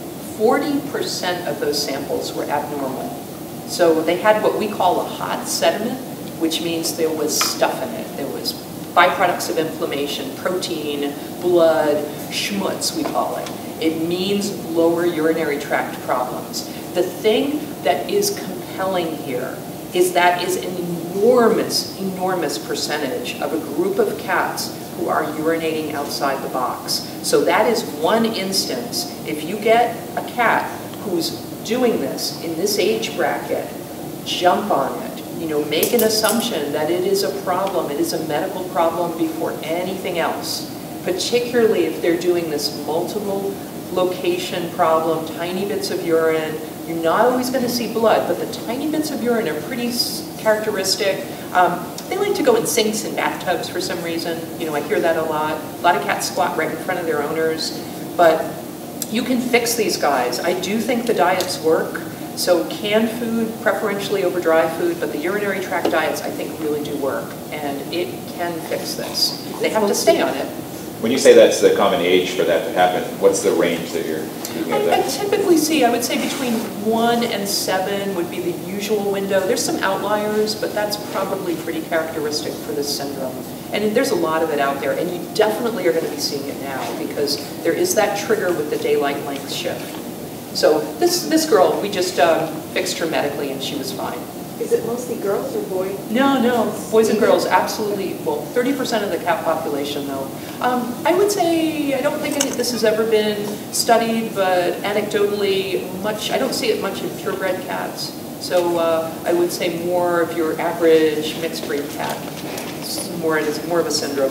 forty percent of those samples were abnormal. So they had what we call a hot sediment, which means there was stuff in it. There was byproducts of inflammation, protein, blood, schmutz we call it. It means lower urinary tract problems. The thing that is compelling here is that is an enormous, enormous percentage of a group of cats who are urinating outside the box. So that is one instance. If you get a cat who's doing this in this age bracket, jump on it. You know, make an assumption that it is a problem, it is a medical problem before anything else. Particularly if they're doing this multiple location problem, tiny bits of urine. You're not always going to see blood, but the tiny bits of urine are pretty characteristic. Um, they like to go in sinks and bathtubs for some reason. You know, I hear that a lot. A lot of cats squat right in front of their owners. But you can fix these guys. I do think the diets work. So canned food, preferentially over dry food, but the urinary tract diets I think really do work, and it can fix this. They have to stay on it. When you say that's the common age for that to happen, what's the range that you're speaking of I, I that? typically see, I would say between one and seven would be the usual window. There's some outliers, but that's probably pretty characteristic for this syndrome. And there's a lot of it out there, and you definitely are going to be seeing it now because there is that trigger with the daylight length shift. So this this girl, we just um, fixed her medically and she was fine. Is it mostly girls or boys? No, no, boys and girls absolutely equal. thirty percent of the cat population though. Um, I would say, I don't think any, this has ever been studied, but anecdotally much, I don't see it much in purebred cats. So uh, I would say more of your average mixed breed cat. It's more, it's more of a syndrome.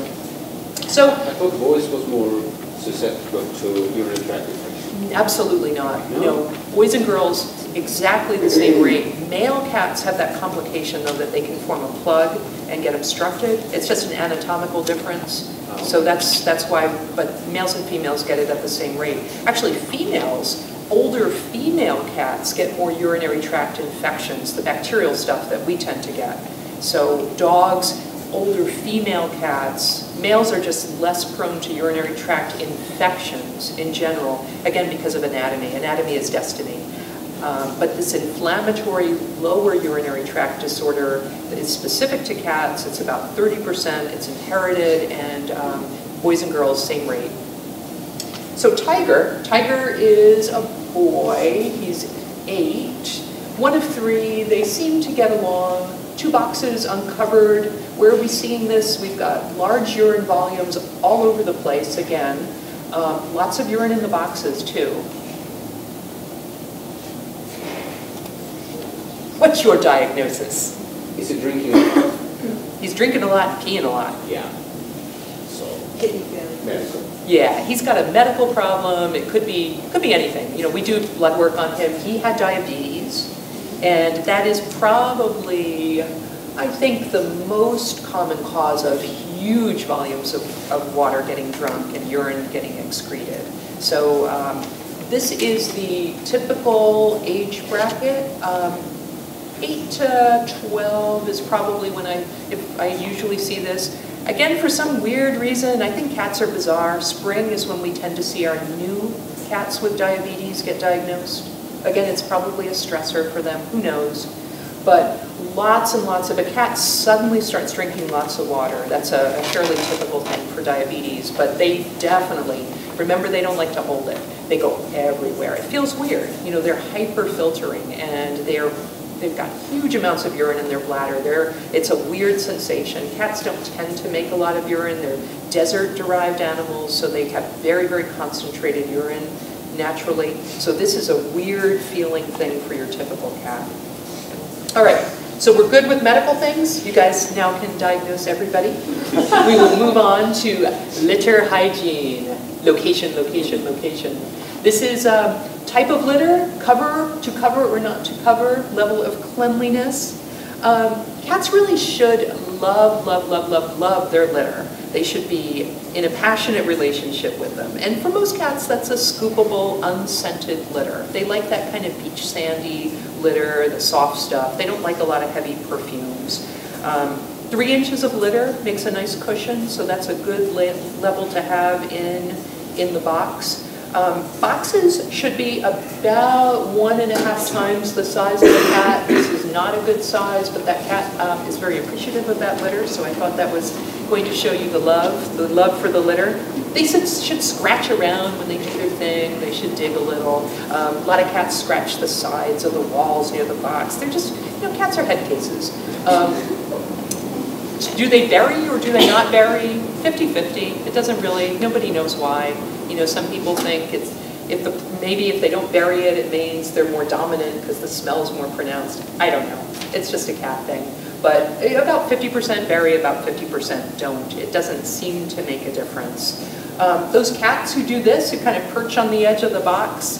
So I thought boys was more susceptible to urinary tract infection. Absolutely not. No. No, boys and girls, exactly the same rate. Male cats have that complication, though, that they can form a plug. and get obstructed. It's just an anatomical difference. So that's, that's why, but males and females get it at the same rate. Actually, females, older female cats get more urinary tract infections, the bacterial stuff that we tend to get. So dogs, older female cats, males are just less prone to urinary tract infections in general, again because of anatomy. Anatomy is destiny. Um, but this inflammatory lower urinary tract disorder that is specific to cats, it's about thirty percent, it's inherited, and um, boys and girls, same rate. So Tiger, Tiger is a boy, he's eight, one of three, they seem to get along, two boxes uncovered. Where are we seeing this? We've got large urine volumes all over the place again, um, lots of urine in the boxes too. What's your diagnosis? Is it drinking a lot? He's drinking a lot, peeing a lot. Yeah. So, Kidney failure. medical. Yeah, he's got a medical problem. It could be, could be anything. You know, we do blood work on him. He had diabetes, and that is probably, I think, the most common cause of huge volumes of, of water getting drunk and urine getting excreted. So um, this is the typical age bracket. Um, eight to twelve is probably when I, if I usually see this. Again, for some weird reason, I think cats are bizarre. Spring is when we tend to see our new cats with diabetes get diagnosed. Again, it's probably a stressor for them, who knows. But lots and lots of, a cat suddenly starts drinking lots of water. That's a, a fairly typical thing for diabetes, but they definitely, remember they don't like to hold it. They go everywhere. It feels weird. You know, they're hyper-filtering and they're They've got huge amounts of urine in their bladder. They're, it's a weird sensation. Cats don't tend to make a lot of urine. They're desert-derived animals, so they have very, very concentrated urine naturally. So this is a weird feeling thing for your typical cat. All right, so we're good with medical things. You guys now can diagnose everybody. We will move on to litter hygiene. Location, location, location. This is um, type of litter, cover, to cover or not to cover, level of cleanliness. Um, cats really should love, love, love, love, love their litter. They should be in a passionate relationship with them. And for most cats, that's a scoopable, unscented litter. They like that kind of beach sandy litter, the soft stuff. They don't like a lot of heavy perfumes. Um, three inches of litter makes a nice cushion, so that's a good level to have in, in the box. Um, boxes should be about one and a half times the size of a cat. This is not a good size, but that cat um, is very appreciative of that litter, so I thought that was going to show you the love, the love for the litter. They should, should scratch around when they do their thing. They should dig a little. Um, a lot of cats scratch the sides of the walls near the box. They're just, you know, cats are head cases. Um, do they bury or do they not bury? fifty fifty. It doesn't really, nobody knows why. You know, some people think it's, if the, maybe if they don't bury it, it means they're more dominant because the smell's more pronounced. I don't know. It's just a cat thing. But about fifty percent bury, about fifty percent don't. It doesn't seem to make a difference. Um, those cats who do this, who kind of perch on the edge of the box,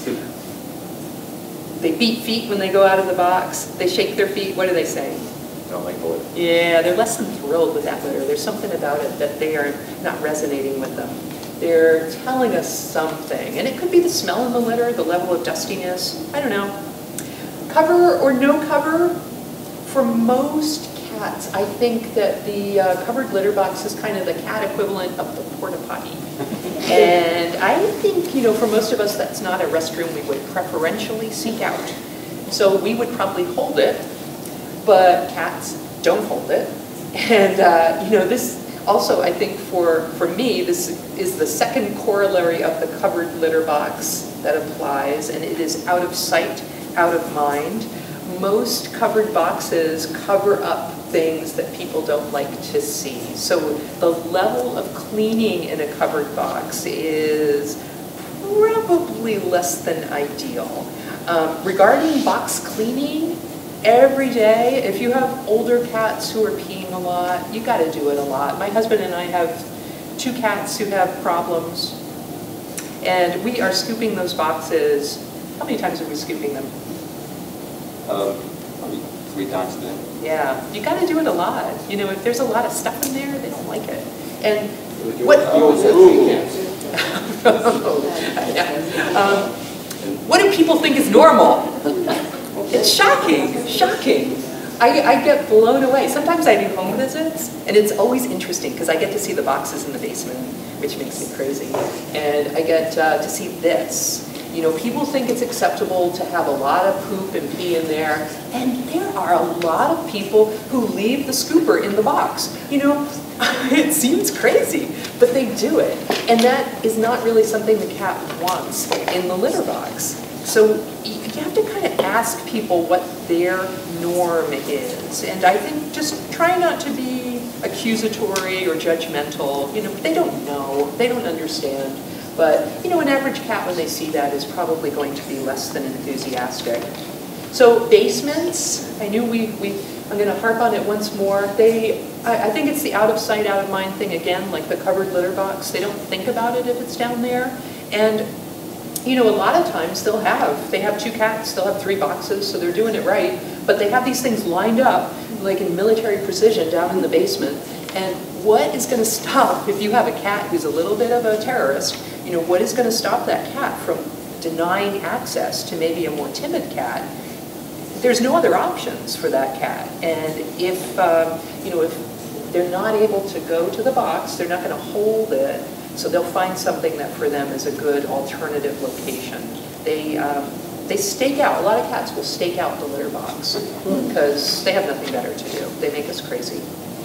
they beat feet when they go out of the box. They shake their feet. What do they say? Don't like the litter. Yeah, they're less than thrilled with that litter. There's something about it that they are not resonating with them. They're telling us something. And it could be the smell in the litter, the level of dustiness. I don't know. Cover or no cover? For most cats, I think that the uh, covered litter box is kind of the cat equivalent of the porta potty. And I think, you know, for most of us, that's not a restroom we would preferentially seek out. So we would probably hold it, but cats don't hold it. And, uh, you know, this also, I think for, for me, this is the second corollary of the covered litter box that applies, and it is out of sight, out of mind. Most covered boxes cover up things that people don't like to see. So the level of cleaning in a covered box is probably less than ideal. Um, regarding box cleaning, every day, if you have older cats who are peeing a lot, you got to do it a lot. My husband and I have two cats who have problems, and we are scooping those boxes. How many times are we scooping them? Um, probably three times a day. Yeah, you got to do it a lot. You know, if there's a lot of stuff in there, they don't like it. And You what? you always have three cats. um, what do people think is normal? It's shocking, shocking. I, I get blown away. Sometimes I do home visits, and it's always interesting because I get to see the boxes in the basement, which makes me crazy. And I get uh, to see this. You know, people think it's acceptable to have a lot of poop and pee in there, and there are a lot of people who leave the scooper in the box. You know, it seems crazy, but they do it. And that is not really something the cat wants in the litter box. So you have to kind of ask people what their norm is. And I think just try not to be accusatory or judgmental. You know, they don't know, they don't understand. But, you know, an average cat, when they see that, is probably going to be less than enthusiastic. So basements, I knew we, we I'm going to harp on it once more. They, I, I think it's the out of sight, out of mind thing again, like the covered litter box. They don't think about it if it's down there. And, you know, a lot of times they'll have, they have two cats, they'll have three boxes, so they're doing it right. But they have these things lined up, like in military precision, down in the basement. And what is going to stop, if you have a cat who's a little bit of a terrorist, you know, what is going to stop that cat from denying access to maybe a more timid cat? There's no other options for that cat. And if, um, you know, if they're not able to go to the box, they're not going to hold it, so they'll find something that for them is a good alternative location. They, um, they stake out, a lot of cats will stake out the litter box because they have nothing better to do. They make us crazy.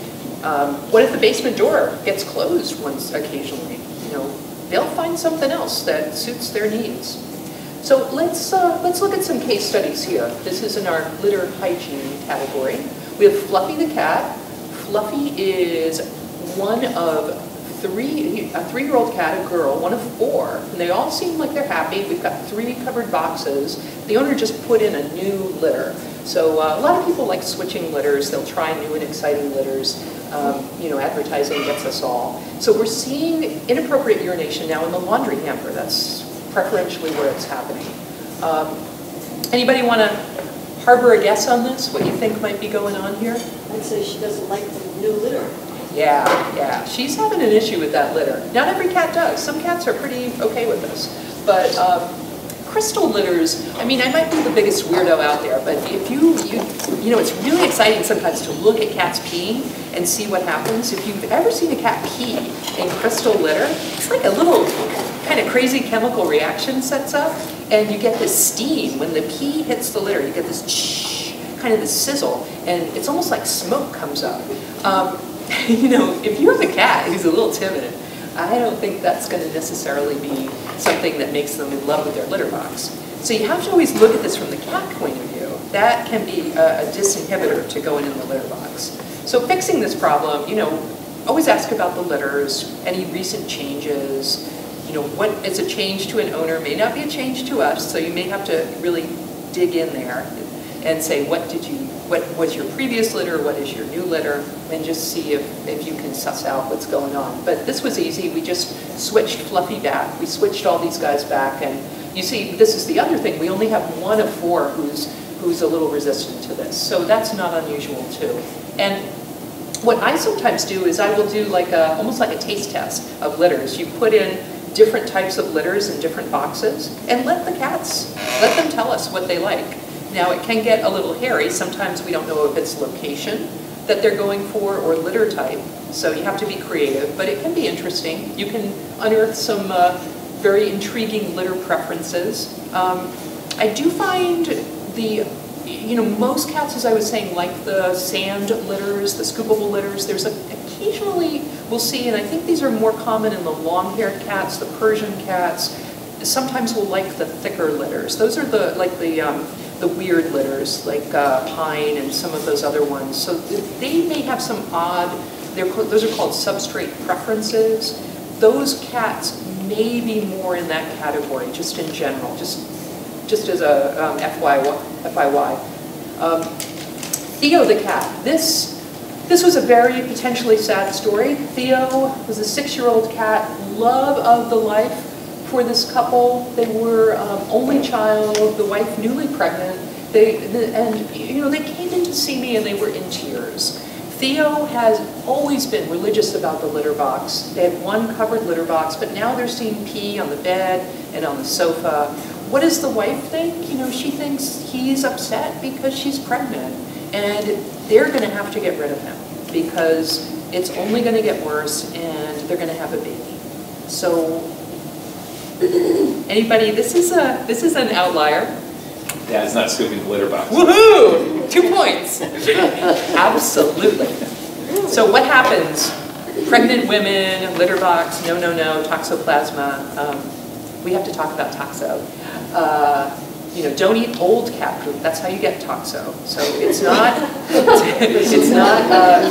Um, what if the basement door gets closed once occasionally? You know, they'll find something else that suits their needs. So let's, uh, let's look at some case studies here. This is in our litter hygiene category. We have Fluffy the cat. Fluffy is one of three, a three-year-old cat, a girl, one of four, and they all seem like they're happy. We've got three covered boxes. The owner just put in a new litter. So uh, a lot of people like switching litters. They'll try new and exciting litters. Um, you know, advertising gets us all. So we're seeing inappropriate urination now in the laundry hamper. That's preferentially where it's happening. Um, anybody want to harbor a guess on this? What you think might be going on here? I'd say she doesn't like the new litter. Yeah, yeah. She's having an issue with that litter. Not every cat does. Some cats are pretty okay with this. But um, crystal litters, I mean, I might be the biggest weirdo out there, but if you, you, you know, it's really exciting sometimes to look at cats peeing and see what happens. If you've ever seen a cat pee in crystal litter, it's like a little kind of crazy chemical reaction sets up, and you get this steam. When the pee hits the litter, you get this shh, kind of this sizzle, and it's almost like smoke comes up. Um, you know, if you have a cat who's a little timid, I don't think that's going to necessarily be something that makes them in love with their litter box. So you have to always look at this from the cat point of view. That can be a, a disinhibitor to going in the litter box. So fixing this problem, you know, always ask about the litters, any recent changes. You know, what is a change to an owner may not be a change to us, so you may have to really dig in there and say, what did you, what was your previous litter, what is your new litter, and just see if, if you can suss out what's going on. But this was easy. We just switched Fluffy back. We switched all these guys back, and you see, this is the other thing. We only have one of four who's, who's a little resistant to this, so that's not unusual too. And what I sometimes do is I will do like a, almost like a taste test of litters. You put in different types of litters in different boxes, and let the cats, let them tell us what they like. Now it can get a little hairy. Sometimes we don't know if it's location that they're going for or litter type, so you have to be creative, but it can be interesting. You can unearth some uh, very intriguing litter preferences. Um, I do find the, you know, most cats, as I was saying, like the sand litters, the scoopable litters. There's a, occasionally we'll see, and I think these are more common in the long-haired cats, the Persian cats. Sometimes we'll like the thicker litters. Those are the, like the, um, the weird litters, like uh, pine and some of those other ones. So they may have some odd, they're, those are called substrate preferences. Those cats may be more in that category, just in general, just, just as a um, F Y Y. Um, Theo the cat. This, this was a very potentially sad story. Theo was a six-year-old cat, love of the life for this couple. They were um, only child, the wife newly pregnant, They, and, you know, they came in to see me and they were in tears. Theo has always been religious about the litter box. They had one covered litter box, but now they're seeing pee on the bed and on the sofa. What does the wife think? You know, she thinks he's upset because she's pregnant, and they're going to have to get rid of him because it's only going to get worse and they're going to have a baby. So, anybody, this is, a, this is an outlier. Dad's not scooping the litter box. Woohoo! Two points. Absolutely. So what happens? Pregnant women, litter box, no, no, no, toxoplasma. Um, we have to talk about toxo. Uh, you know, don't eat old cat poop. That's how you get toxo. So it's not. It's not. Uh,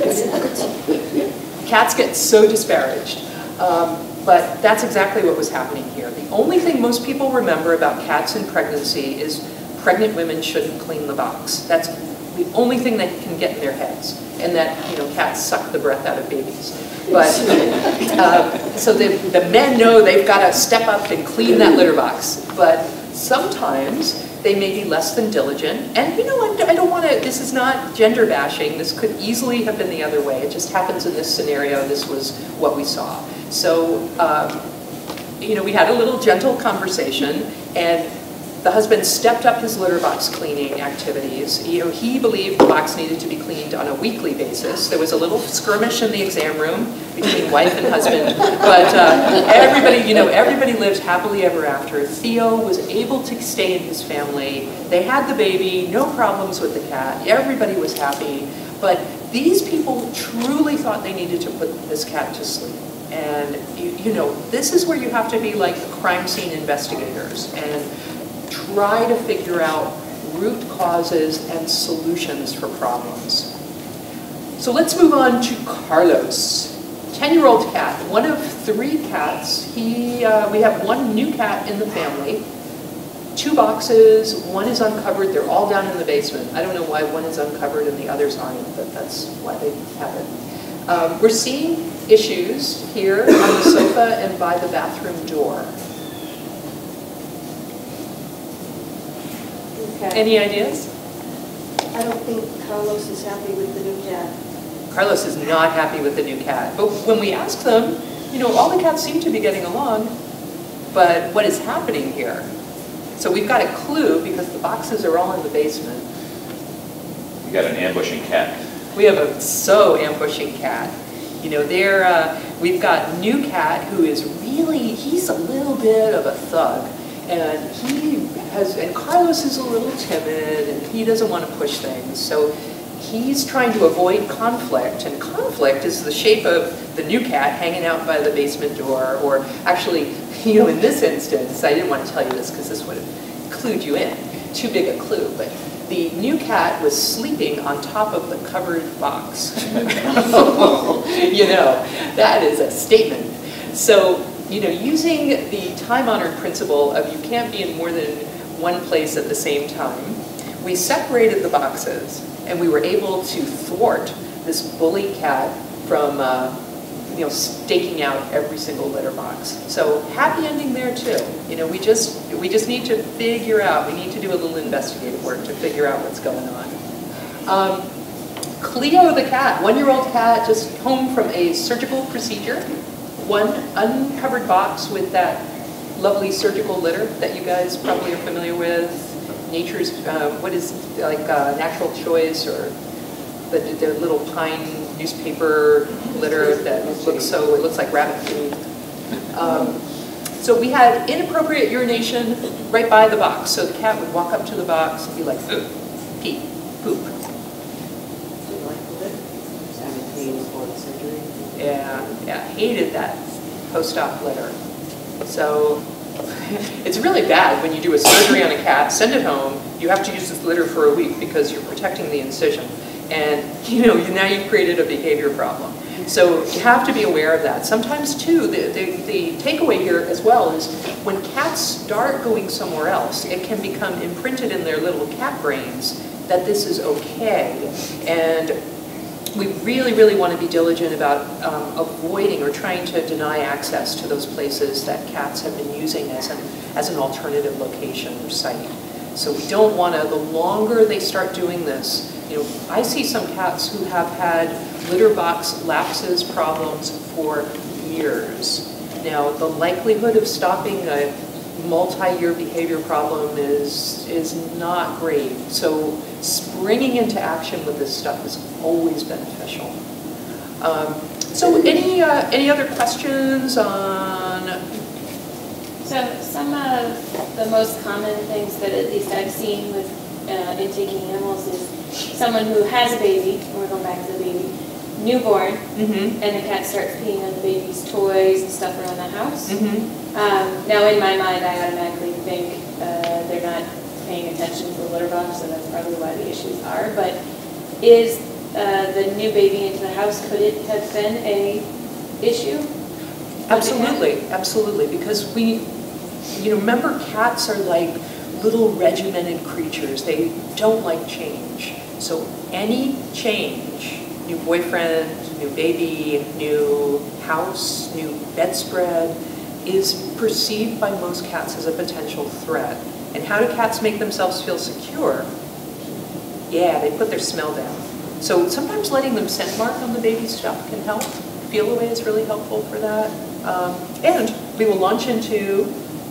it's, cats get so disparaged. Um, But that's exactly what was happening here. The only thing most people remember about cats in pregnancy is pregnant women shouldn't clean the box. That's the only thing that can get in their heads, and that, you know, cats suck the breath out of babies. But uh, so the, the men know they've got to step up and clean that litter box. But sometimes they may be less than diligent. And you know what, I don't want to, this is not gender bashing. This could easily have been the other way. It just happens in this scenario. This was what we saw. So, um, you know, we had a little gentle conversation, and the husband stepped up his litter box cleaning activities. You know, he believed the box needed to be cleaned on a weekly basis. There was a little skirmish in the exam room between wife and husband, but uh, everybody, you know, everybody lived happily ever after. Theo was able to stay in his family. They had the baby, no problems with the cat. Everybody was happy, but these people truly thought they needed to put this cat to sleep. And, you, you know, this is where you have to be like the crime scene investigators and try to figure out root causes and solutions for problems. So let's move on to Carlos. ten-year-old cat, one of three cats. He, uh, we have one new cat in the family. Two boxes, one is uncovered, they're all down in the basement. I don't know why one is uncovered and the others aren't, but that's why they have it. Um, we're seeing issues here on the sofa and by the bathroom door. Okay. Any ideas? I don't think Carlos is happy with the new cat. Carlos is not happy with the new cat. But when we ask them, you know, all the cats seem to be getting along. But what is happening here? So we've got a clue because the boxes are all in the basement. We got an ambushing cat. We have a so ambushing cat. You know, they're, uh, we've got new cat who is really, he's a little bit of a thug. And he has, and Carlos is a little timid and he doesn't want to push things. So he's trying to avoid conflict. And conflict is the shape of the new cat hanging out by the basement door. Or actually, you know, in this instance, I didn't want to tell you this because this would have clued you in. Too big a clue. But the new cat was sleeping on top of the covered box. You know, that is a statement. So, you know, using the time-honored principle of you can't be in more than one place at the same time, we separated the boxes and we were able to thwart this bully cat from, uh, you know, staking out every single litter box. So happy ending there too. You know, we just we just need to figure out. We need to do a little investigative work to figure out what's going on. Um, Cleo the cat, one-year-old cat, just home from a surgical procedure. One uncovered box with that lovely surgical litter that you guys probably are familiar with. Nature's uh, what is like uh, Natural Choice or the, the little pine newspaper litter that looks so, it looks like rabbit food. Um, so we had inappropriate urination right by the box. So the cat would walk up to the box and be like, ugh, pee, poop. Do you like the litter? Is that a pain before the surgery? Yeah, yeah, hated that post-op litter. So it's really bad when you do a surgery on a cat, send it home, you have to use this litter for a week because you're protecting the incision. And, you know, now you've created a behavior problem. So you have to be aware of that. Sometimes, too, the, the, the takeaway here as well is when cats start going somewhere else, it can become imprinted in their little cat brains that this is okay. And we really, really want to be diligent about um, avoiding or trying to deny access to those places that cats have been using as an, as an alternative location or site. So we don't want to, the longer they start doing this, you know, I see some cats who have had litter box lapses problems for years. Now, the likelihood of stopping a multi-year behavior problem is, is not great. So springing into action with this stuff is always beneficial. Um, so any, uh, any other questions on? So some of the most common things that at least I've seen with uh, in taking animals is someone who has a baby, and we're going back to the baby, newborn, Mm-hmm. and the cat starts peeing on the baby's toys and stuff around the house. Mm-hmm. Um, now in my mind I automatically think uh, they're not paying attention to the litter box, and that's probably why the issues are. But is uh, the new baby into the house, could it have been a issue? Absolutely, absolutely, because we, you know, remember cats are like little regimented creatures. They don't like change. So any change, new boyfriend, new baby, new house, new bedspread, is perceived by most cats as a potential threat. And how do cats make themselves feel secure? Yeah, they put their smell down. So sometimes letting them scent mark on the baby's stuff can help. Feel away is really helpful for that. Um, and we will launch into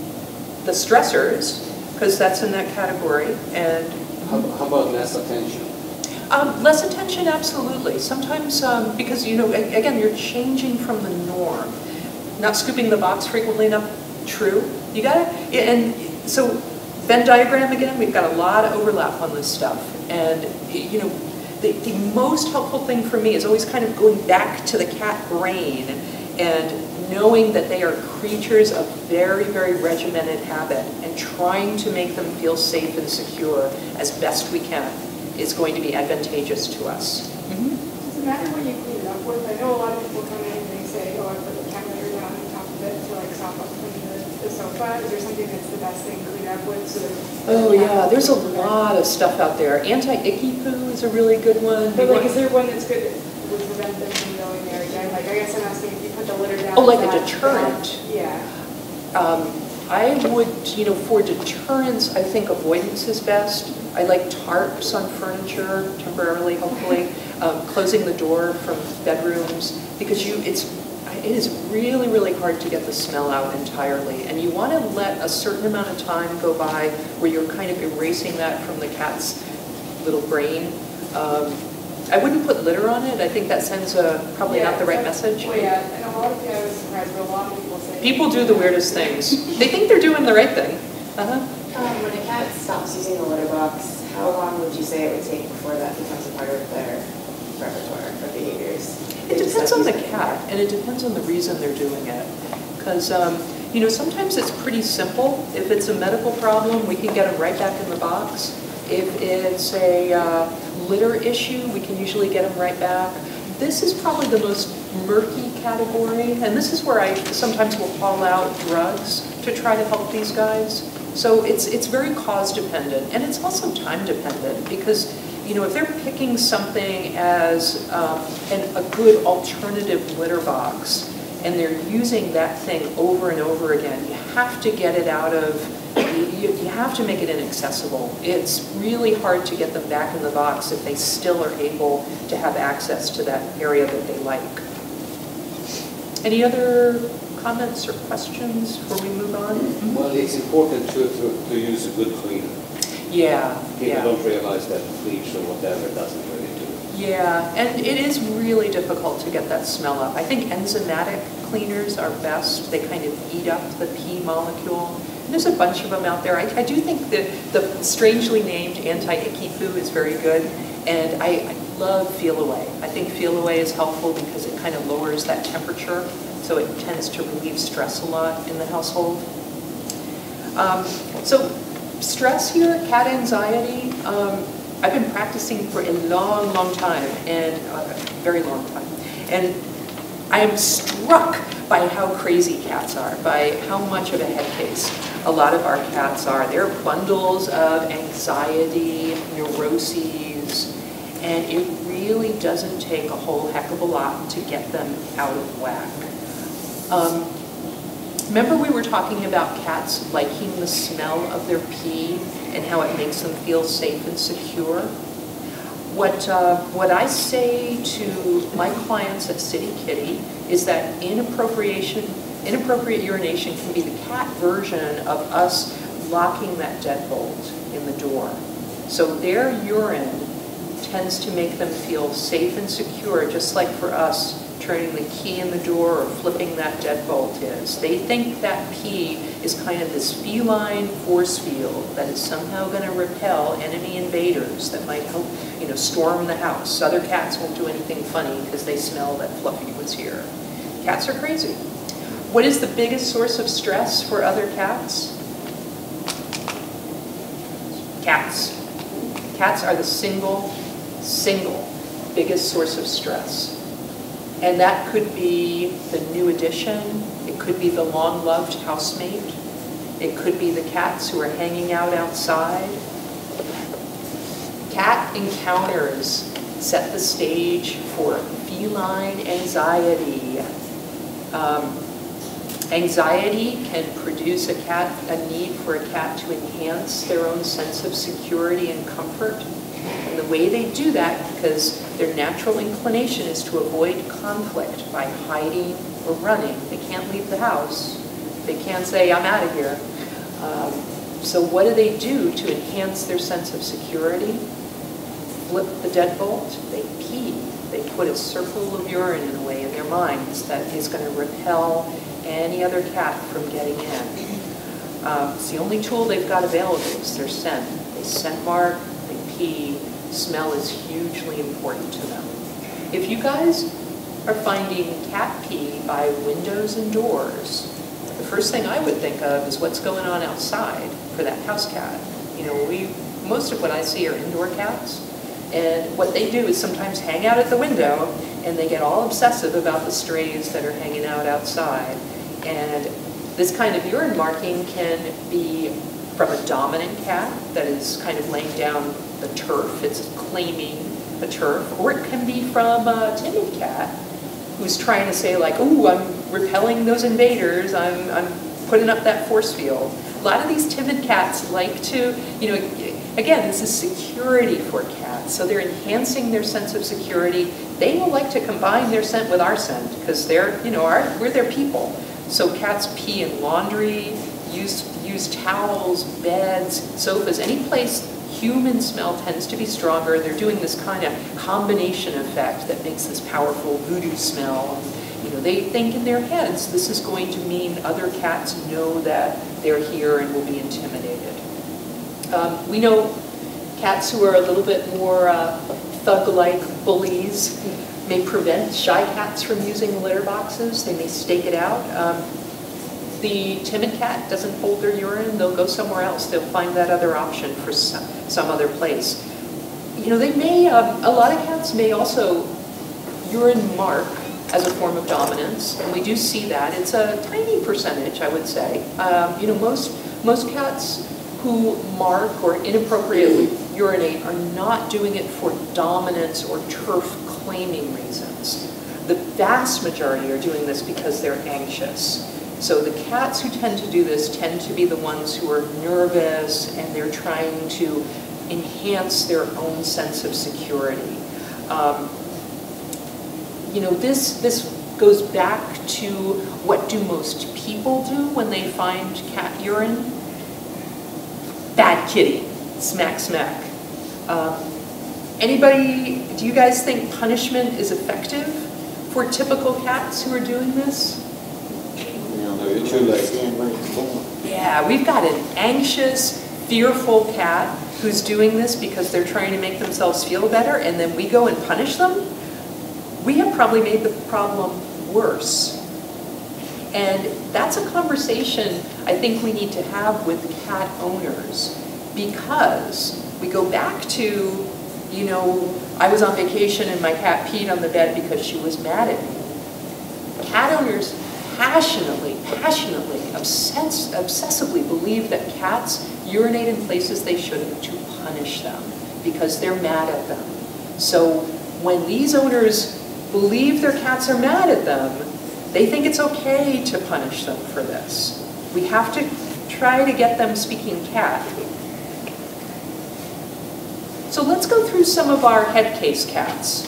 the stressors, because that's in that category. And How, how about less attention? um, less attention, absolutely. Sometimes, um, because, you know, a- again, you're changing from the norm. Not scooping the box frequently enough, true. You gotta, and so Venn diagram again, we've got a lot of overlap on this stuff. And, you know, the, the most helpful thing for me is always kind of going back to the cat brain and knowing that they are creatures of very, very regimented habit, and trying to make them feel safe and secure as best we can is going to be advantageous to us. Mm-hmm. Does it matter what you clean it up with? I know a lot of people come in and they say, oh, I put the cat litter down on top of it to like sop up clean the, the sofa. Is there something that's the best thing to clean up with? So that Oh yeah, there's a lot of stuff out there. Anti-icky poo is a really good one. But like, is there one that's good that would prevent them from going there again? Like, I guess I'm asking if you put the litter down. Oh, like a that- deterrent. that- Yeah. Um, I would, you know, for deterrence, I think avoidance is best. I like tarps on furniture, temporarily, hopefully. Um, closing the door from bedrooms, because you, it's, it is really, really hard to get the smell out entirely. And you want to let a certain amount of time go by where you're kind of erasing that from the cat's little brain. Um, I wouldn't put litter on it. I think that sends a, probably Yeah, not the right that's- message. Well, yeah, and a lot of people, I was surprised, but a lot of people say. People do the weirdest things. They think they're doing the right thing. Uh-huh. Um, when a cat stops using the litter box, how long would you say it would take before that becomes a part of their repertoire of behaviors? It depends on the cat, and it depends on the reason they're doing it. Because, um, you know, sometimes it's pretty simple. If it's a medical problem, we can get them right back in the box. If it's a uh, litter issue, we can usually get them right back. This is probably the most murky category, and this is where I sometimes will call out drugs to try to help these guys. So it's, it's very cause dependent, and it's also time dependent, because, you know, if they're picking something as um, an, a good alternative litter box, and they're using that thing over and over again, you have to get it out of, you, you have to make it inaccessible. It's really hard to get them back in the box if they still are able to have access to that area that they like. Any other comments or questions before we move on? Well, it's important to, to, to use a good cleaner. Yeah, People yeah. don't realize that bleach or whatever doesn't really do it. Yeah, and it is really difficult to get that smell up. I think enzymatic cleaners are best. They kind of eat up the pee molecule. And there's a bunch of them out there. I, I do think that the strangely named anti-icky poo is very good. And I, I love Feel Away. I think Feel Away is helpful because it kind of lowers that temperature. So it tends to relieve stress a lot in the household. Um, so stress here, cat anxiety. Um, I've been practicing for a long, long time, and uh, very long time. And I am struck by how crazy cats are, by how much of a head case a lot of our cats are. They're bundles of anxiety, neuroses, and it really doesn't take a whole heck of a lot to get them out of whack. Um, remember we were talking about cats liking the smell of their pee and how it makes them feel safe and secure? What, uh, what I say to my clients at City Kitty is that inappropriation, inappropriate urination can be the cat version of us locking that deadbolt in the door. So their urine tends to make them feel safe and secure, just like for us turning the key in the door or flipping that deadbolt is. They think that pee is kind of this feline force field that is somehow going to repel enemy invaders that might help, you know, storm the house. Other cats won't do anything funny because they smell that Fluffy was here. Cats are crazy. What is the biggest source of stress for other cats? Cats. Cats are the single, single biggest source of stress. And that could be the new addition, it could be the long-loved housemate, it could be the cats who are hanging out outside. Cat encounters set the stage for feline anxiety. Um, anxiety can produce a cat, a need for a cat to enhance their own sense of security and comfort. And the way they do that, because their natural inclination is to avoid conflict by hiding or running. They can't leave the house. They can't say, I'm out of here. Um, so what do they do to enhance their sense of security? Flip the deadbolt, they pee. They put a circle of urine in a way in their minds that is going to repel any other cat from getting in. Um, it's the only tool they've got available is their scent. They scent mark, they pee. Smell is hugely important to them. If you guys are finding cat pee by windows and doors, the first thing I would think of is what's going on outside for that house cat. You know, we most of what I see are indoor cats, and what they do is sometimes hang out at the window, and they get all obsessive about the strays that are hanging out outside. And this kind of urine marking can be from a dominant cat that is kind of laying down the turf, it's claiming the turf, or it can be from a timid cat who's trying to say like, oh, I'm repelling those invaders, I'm, I'm putting up that force field. A lot of these timid cats like to, you know, again, this is security for cats, so they're enhancing their sense of security. They will like to combine their scent with our scent because they're, you know, our, we're their people. So cats pee in laundry, use, use towels, beds, sofas, any place human smell tends to be stronger. They're doing this kind of combination effect that makes this powerful voodoo smell. You know, they think in their heads this is going to mean other cats know that they're here and will be intimidated. Um, we know cats who are a little bit more uh, thug-like bullies may prevent shy cats from using litter boxes. They may stake it out. Um, the timid cat doesn't hold their urine, they'll go somewhere else. They'll find that other option for some, some other place. You know, they may, um, a lot of cats may also urine mark as a form of dominance, and we do see that. It's a tiny percentage, I would say. Um, you know, most, most cats who mark or inappropriately urinate are not doing it for dominance or turf claiming reasons. The vast majority are doing this because they're anxious. So the cats who tend to do this tend to be the ones who are nervous and they're trying to enhance their own sense of security. Um, you know, this, this goes back to what do most people do when they find cat urine? Bad kitty, smack, smack. Um, anybody, do you guys think punishment is effective for typical cats who are doing this? No, you should like- understand what it's for. Yeah, we've got an anxious, fearful cat who's doing this because they're trying to make themselves feel better, and then we go and punish them. We have probably made the problem worse. And that's a conversation I think we need to have with cat owners, because we go back to, you know, I was on vacation and my cat peed on the bed because she was mad at me. Cat owners passionately, passionately, obsess obsessively believe that cats urinate in places they shouldn't to punish them because they're mad at them. So when these owners believe their cats are mad at them, They think it's okay to punish them for this. We have to try to get them speaking cat. So let's go through some of our head case cats.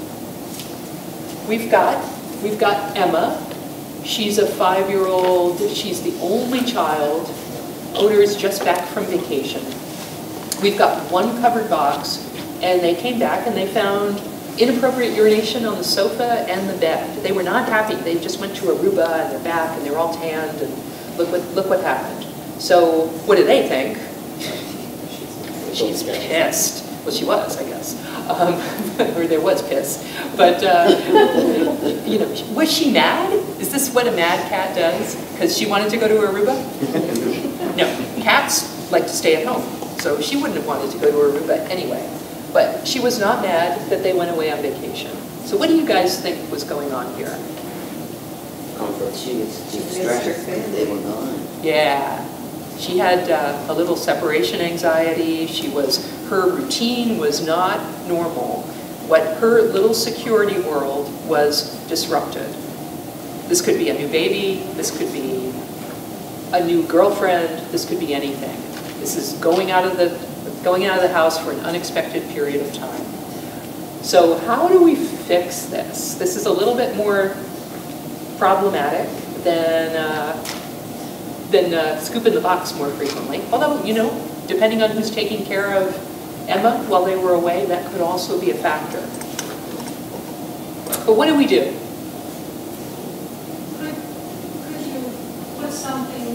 We've got, we've got Emma. She's a five-year-old. She's the only child. Owner is just back from vacation. We've got one covered box, and they came back and they found inappropriate urination on the sofa and the bed. They were not happy. They just went to Aruba and they're back and they're all tanned and look what, look what happened. So what do they think? She's pissed. Well, she was, I guess. Um, or there was piss. But, uh, you know, was she mad? Is this what a mad cat does? Because she wanted to go to Aruba? No, cats like to stay at home. So she wouldn't have wanted to go to Aruba anyway. But she was not mad that they went away on vacation. So what do you guys think was going on here? Comfort. She was she was stressed that they were gone. Yeah. She had uh, a little separation anxiety. She was, her routine was not normal. What her little security world was disrupted. This could be a new baby. This could be a new girlfriend. This could be anything. This is going out of the going out of the house for an unexpected period of time. So how do we fix this? This is a little bit more problematic than, uh, than uh, scooping the box more frequently. Although, you know, depending on who's taking care of Emma while they were away, that could also be a factor. But what do we do? Could, could you put something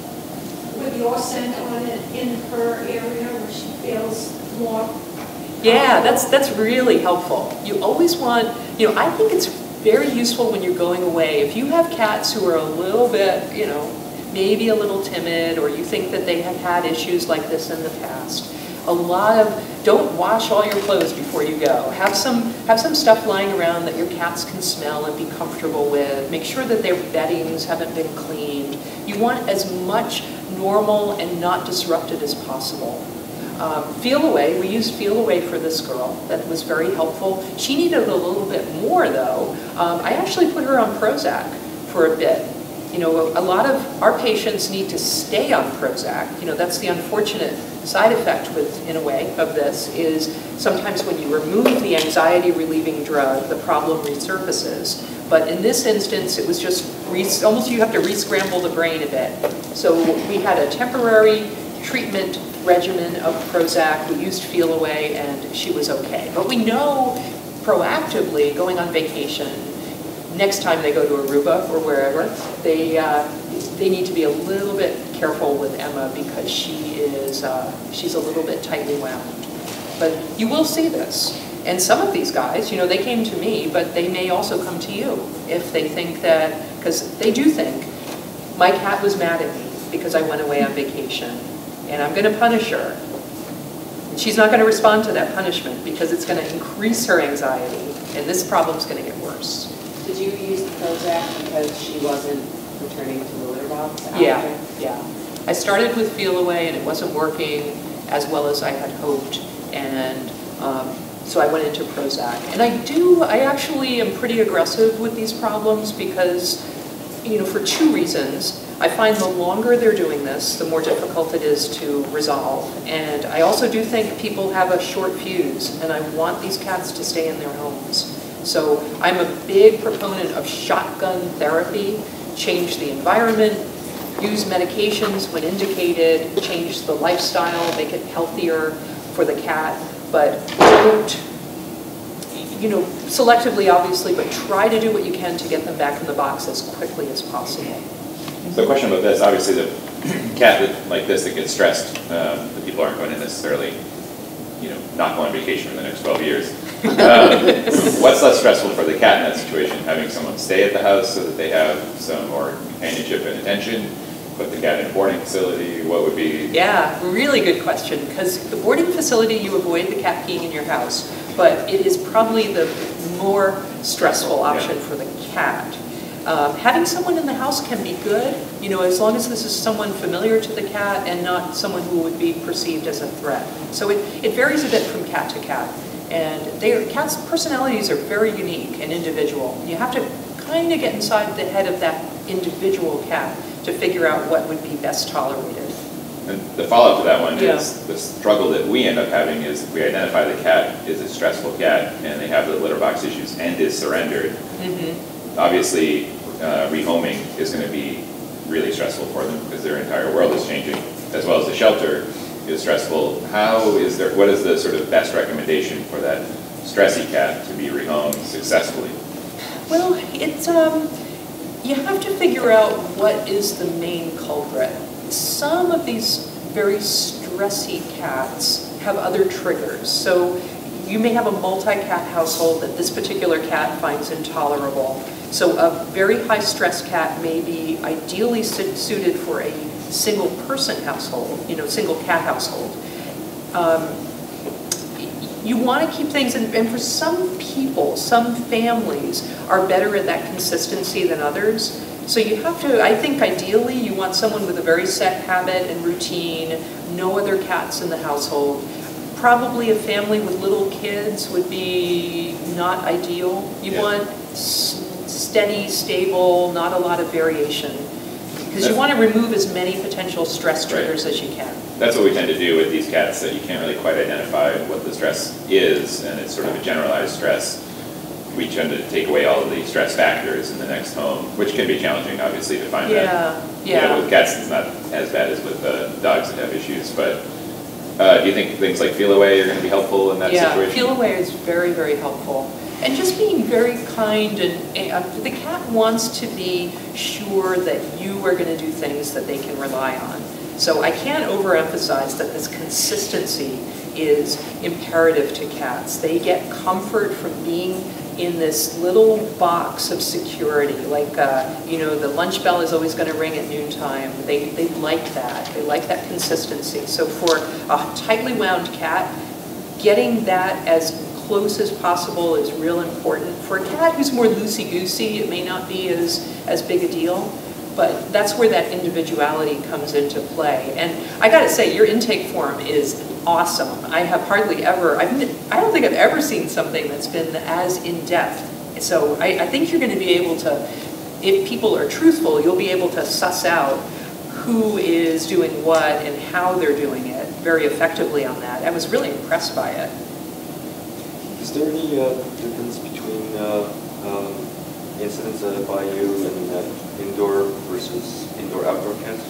with your scent on it in her area where she feels more? Yeah, that's, that's really helpful. You always want, you know, I think it's very useful when you're going away. If you have cats who are a little bit, you know, maybe a little timid, or you think that they have had issues like this in the past, a lot of, don't wash all your clothes before you go. Have some, have some stuff lying around that your cats can smell and be comfortable with. Make sure that their beddings haven't been cleaned. You want as much normal and not disrupted as possible. Um, Feel Away, we used Feel Away for this girl. That was very helpful. She needed a little bit more though. Um, I actually put her on Prozac for a bit. You know, a lot of our patients need to stay on Prozac. You know, that's the unfortunate side effect with, in a way, of this, is sometimes when you remove the anxiety relieving drug, the problem resurfaces. But in this instance, it was just, re almost you have to re-scramble the brain a bit. So we had a temporary treatment regimen of Prozac. We used Feel Away, and she was okay. But we know proactively, going on vacation, next time they go to Aruba or wherever, they, uh, they need to be a little bit careful with Emma because she is, uh, she's a little bit tightly wound. But you will see this. And some of these guys, you know, they came to me, but they may also come to you if they think that, because they do think, my cat was mad at me because I went away on vacation, and I'm going to punish her. And she's not going to respond to that punishment because it's going to increase her anxiety, and this problem's going to get worse. Did you use the Prozac because she wasn't returning to the litter box after? Yeah, yeah. I started with Feel Away, and it wasn't working as well as I had hoped, and um, so I went into Prozac. And I do, I actually am pretty aggressive with these problems because, you know, for two reasons. I find the longer they're doing this, the more difficult it is to resolve. And I also do think people have a short fuse, and I want these cats to stay in their homes. So I'm a big proponent of shotgun therapy, change the environment, use medications when indicated, change the lifestyle, make it healthier for the cat, but don't, you know, selectively obviously, but try to do what you can to get them back in the box as quickly as possible. So a question about this, obviously the cat that, like this that gets stressed, um, the people aren't going to necessarily, you know, not go on vacation for the next twelve years. Um, what's less stressful for the cat in that situation? Having someone stay at the house so that they have some more companionship and attention, put the cat in a boarding facility, what would be? Yeah, really good question, because the boarding facility, you avoid the cat peeing in your house, but it is probably the more stressful option yeah. for the cat. Um, having someone in the house can be good, you know, as long as this is someone familiar to the cat and not someone who would be perceived as a threat. So it, it varies a bit from cat to cat. And they are, cats' personalities are very unique and individual. You have to kind of get inside the head of that individual cat to figure out what would be best tolerated. And the follow-up to that one Yeah. is the struggle that we end up having is we identify the cat is a stressful cat and they have the litter box issues and is surrendered. Mm-hmm. Obviously, uh, rehoming is going to be really stressful for them because their entire world is changing, as well as the shelter is stressful. How is there, what is the sort of best recommendation for that stressy cat to be rehomed successfully? Well, it's, um, you have to figure out what is the main culprit. Some of these very stressy cats have other triggers. So you may have a multi-cat household that this particular cat finds intolerable. So a very high stress cat may be ideally su- suited for a single person household, you know, single cat household. Um, you want to keep things, in, and for some people, some families are better at that consistency than others. So you have to, I think ideally you want someone with a very set habit and routine, no other cats in the household. Probably a family with little kids would be not ideal. You yeah. want s- steady, stable, not a lot of variation. Because you want to remove as many potential stress triggers right. as you can. That's what we tend to do with these cats, that you can't really quite identify what the stress is, and it's sort of a generalized stress. We tend to take away all of the stress factors in the next home, which can be challenging, obviously, to find yeah, that. Yeah, You know, with cats, it's not as bad as with uh, dogs that have issues, but uh, do you think things like feel away are going to be helpful in that yeah, situation? Yeah, feel away is very, very helpful. And just being very kind, and uh, the cat wants to be sure that you are going to do things that they can rely on. So I can't overemphasize that this consistency is imperative to cats. They get comfort from being in this little box of security, like, uh, you know, the lunch bell is always going to ring at noontime. They, they like that. They like that consistency. So for a tightly wound cat, getting that as close as possible is real important. For a cat who's more loosey-goosey, it may not be as, as big a deal, but that's where that individuality comes into play. And I gotta say, your intake form is awesome. I have hardly ever, I've, I don't think I've ever seen something that's been as in-depth. So I, I think you're gonna be able to, if people are truthful, you'll be able to suss out who is doing what and how they're doing it very effectively on that. I was really impressed by it. Is there any uh, difference between uh, um, incidents at F I U and uh, indoor versus indoor-outdoor cats?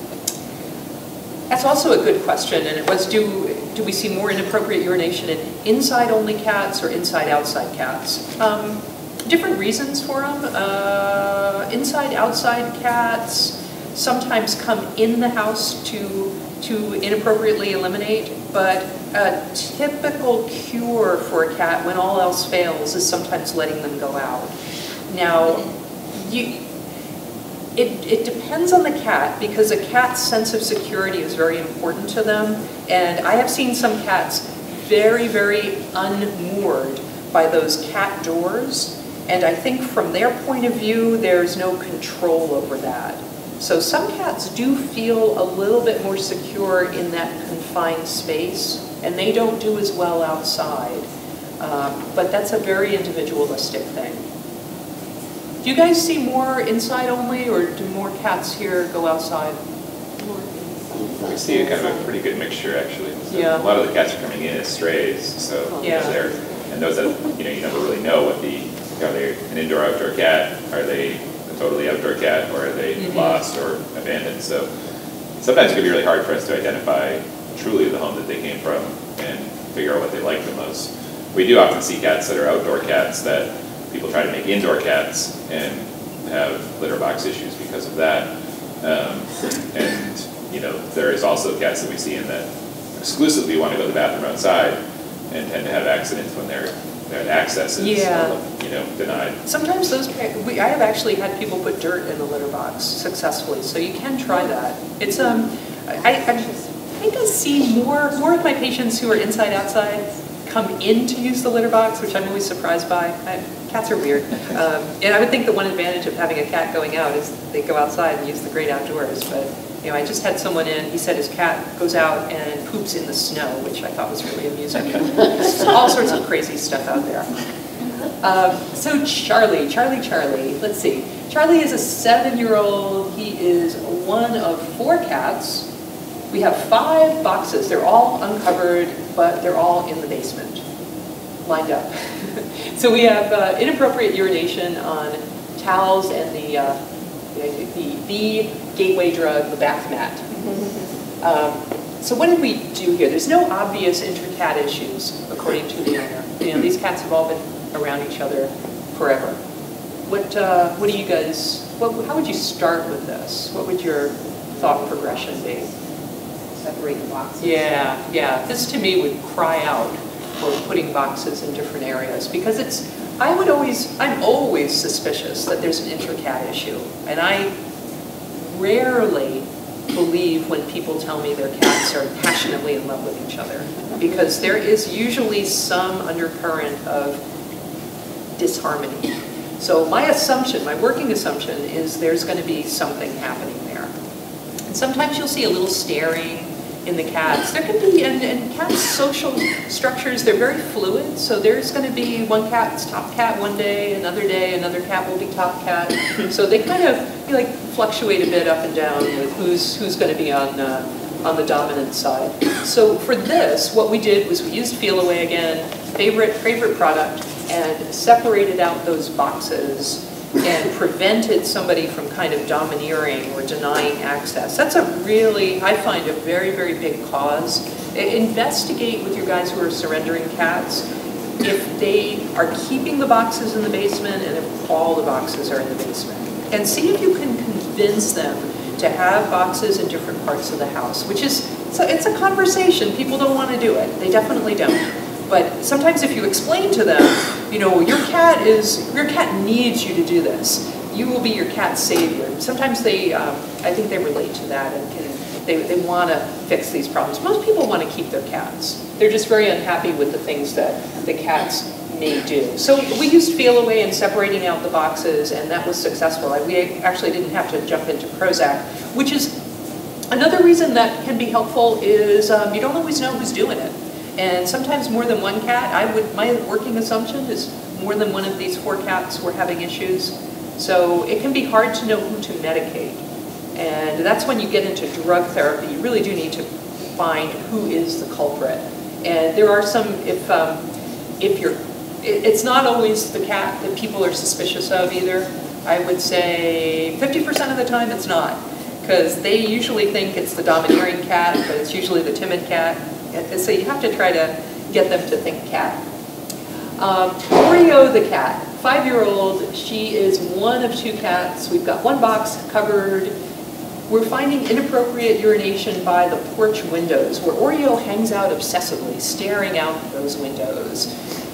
That's also a good question, and it was, do, do we see more inappropriate urination in inside-only cats or inside-outside cats? Um, different reasons for them. Uh, inside-outside cats sometimes come in the house to, to inappropriately eliminate, but a typical cure for a cat when all else fails is sometimes letting them go out. Now, you, it, it depends on the cat, because a cat's sense of security is very important to them, and I have seen some cats very, very unmoored by those cat doors, and I think from their point of view, there's no control over that. So some cats do feel a little bit more secure in that confined space, and they don't do as well outside. Um, but that's a very individualistic thing. Do you guys see more inside only, or do more cats here go outside? We see a kind of a pretty good mixture, actually. So Yeah. A lot of the cats are coming in as strays, so Yeah. they're, and those that, you know, you never really know what the, are they an indoor-outdoor cat? Are they a totally outdoor cat, or are they mm-hmm. lost or abandoned? So sometimes it can be really hard for us to identify truly the home that they came from and figure out what they like the most. We do often see cats that are outdoor cats that people try to make indoor cats and have litter box issues because of that. Um, and, you know, there is also cats that we see in that exclusively want to go to the bathroom outside and tend to have accidents when their their access is, Yeah. you know, denied. Sometimes those, we, I have actually had people put dirt in the litter box successfully, so you can try that. It's, um, I, I, I think I see more, more of my patients who are inside, outside come in to use the litter box, which I'm always surprised by. I, cats are weird. Um, and I would think the one advantage of having a cat going out is they go outside and use the great outdoors, but you know, I just had someone in, he said his cat goes out and poops in the snow, which I thought was really amusing. All sorts of crazy stuff out there. Um, so Charlie, Charlie, Charlie, let's see. Charlie is a seven-year-old. He is one of four cats. We have five boxes. They're all uncovered, but they're all in the basement, lined up. So we have uh, inappropriate urination on towels and the, uh, the, the, the gateway drug, the bath mat. Um, so what did we do here? There's no obvious inter-cat issues, according to the owner. You know, these cats have all been around each other forever. What, uh, what do you guys, what, how would you start with this? What would your thought progression be? Separate the boxes. Yeah, yeah. This to me would cry out for putting boxes in different areas because it's, I would always, I'm always suspicious that there's an inter-cat issue. And I rarely believe when people tell me their cats are passionately in love with each other because there is usually some undercurrent of disharmony. So my assumption, my working assumption is there's going to be something happening there. And sometimes you'll see a little staring in the cats. There can be, and, and cats' social structures, they're very fluid. So there's going to be one cat's top cat one day, another day, another cat will be top cat. So they kind of you like fluctuate a bit up and down with who's who's going to be on uh, on the dominant side. So for this, what we did was we used Feel Away again, favorite favorite product, and separated out those boxes and prevented somebody from kind of domineering or denying access. That's a really, I find, a very, very big cause. Investigate with your guys who are surrendering cats if they are keeping the boxes in the basement and if all the boxes are in the basement. And see if you can convince them to have boxes in different parts of the house, which is, so it's a conversation. People don't want to do it. They definitely don't. But sometimes if you explain to them, you know, your cat is, your cat needs you to do this. You will be your cat's savior. Sometimes they, um, I think they relate to that and can, they, they want to fix these problems. Most people want to keep their cats. They're just very unhappy with the things that the cats may do. So we used Feel Away in separating out the boxes, and that was successful. We actually didn't have to jump into Prozac, which is another reason that can be helpful is um, you don't always know who's doing it. And sometimes more than one cat, I would, my working assumption is more than one of these four cats were having issues. So it can be hard to know who to medicate. And that's when you get into drug therapy. You really do need to find who is the culprit. And there are some, if, um, if you're, it, it's not always the cat that people are suspicious of either. I would say fifty percent of the time it's not. Because they usually think it's the domineering cat, but it's usually the timid cat. So you have to try to get them to think cat. Um, Oreo the cat, five-year-old. She is one of two cats. We've got one box covered. We're finding inappropriate urination by the porch windows, where Oreo hangs out obsessively, staring out those windows.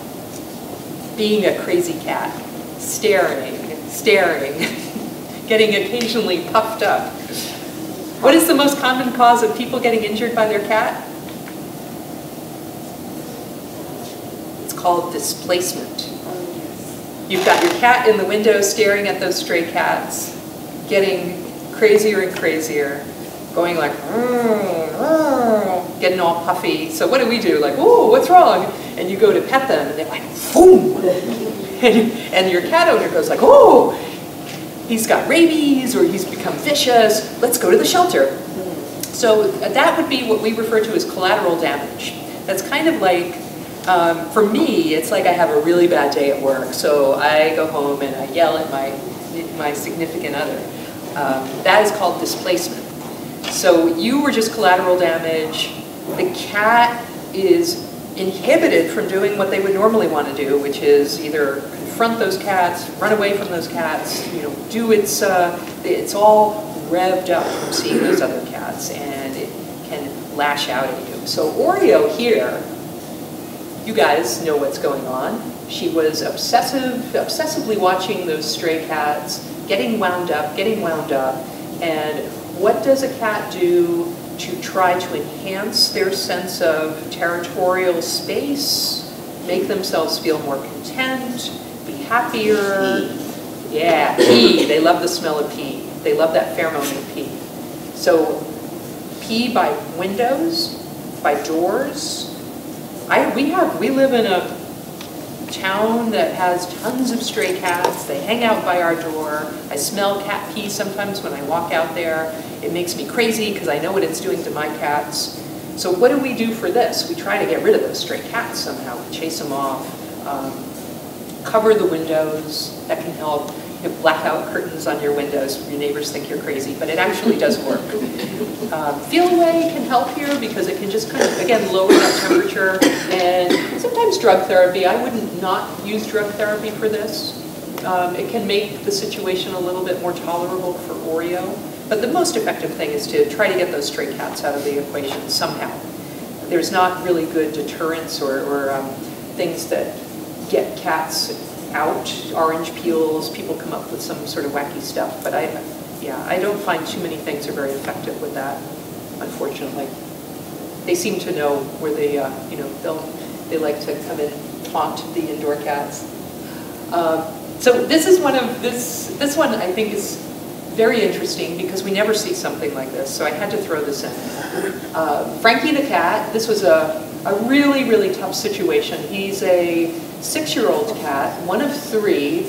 Being a crazy cat, staring, staring, getting occasionally puffed up. What is the most common cause of people getting injured by their cat? Called displacement. You've got your cat in the window staring at those stray cats, getting crazier and crazier, going like, mm, mm, getting all puffy. So what do we do? Like, oh, what's wrong? And you go to pet them, and they're like, boom! and, and your cat owner goes like, oh, he's got rabies, or he's become vicious. Let's go to the shelter. So that would be what we refer to as collateral damage. That's kind of like, Um, for me, it's like I have a really bad day at work, so I go home and I yell at my, my significant other. Um, that is called displacement. So you were just collateral damage. The cat is inhibited from doing what they would normally want to do, which is either confront those cats, run away from those cats, you know, do its, uh, it's all revved up from seeing those other cats, and it can lash out at you. So Oreo here, you guys know what's going on. She was obsessive, obsessively watching those stray cats, getting wound up, getting wound up. And what does a cat do to try to enhance their sense of territorial space, make themselves feel more content, be happier? Yeah, pee. They love the smell of pee. They love that pheromone of pee. So pee by windows, by doors. I, we have, we live in a town that has tons of stray cats. They hang out by our door. I smell cat pee sometimes when I walk out there. It makes me crazy because I know what it's doing to my cats. So what do we do for this? We try to get rid of those stray cats somehow. We chase them off. Um, cover the windows. That can help. You have blackout curtains on your windows. Your neighbors think you're crazy, but it actually does work. Um, Feel Away can help here because it can just kind of, again, lower that temperature. And sometimes drug therapy. I wouldn't not use drug therapy for this. Um, it can make the situation a little bit more tolerable for Oreo. But the most effective thing is to try to get those stray cats out of the equation somehow. There's not really good deterrents or, or um, things that get cats out, orange peels, people come up with some sort of wacky stuff, but I, yeah, I don't find too many things are very effective with that, unfortunately. They seem to know where they, uh, you know, they'll, they like to come in and taunt the indoor cats. Um, so this is one of, this, this one I think is very interesting because we never see something like this, so I had to throw this in. Uh, Frankie the cat, this was a, a really, really tough situation. He's a six-year-old cat, one of three.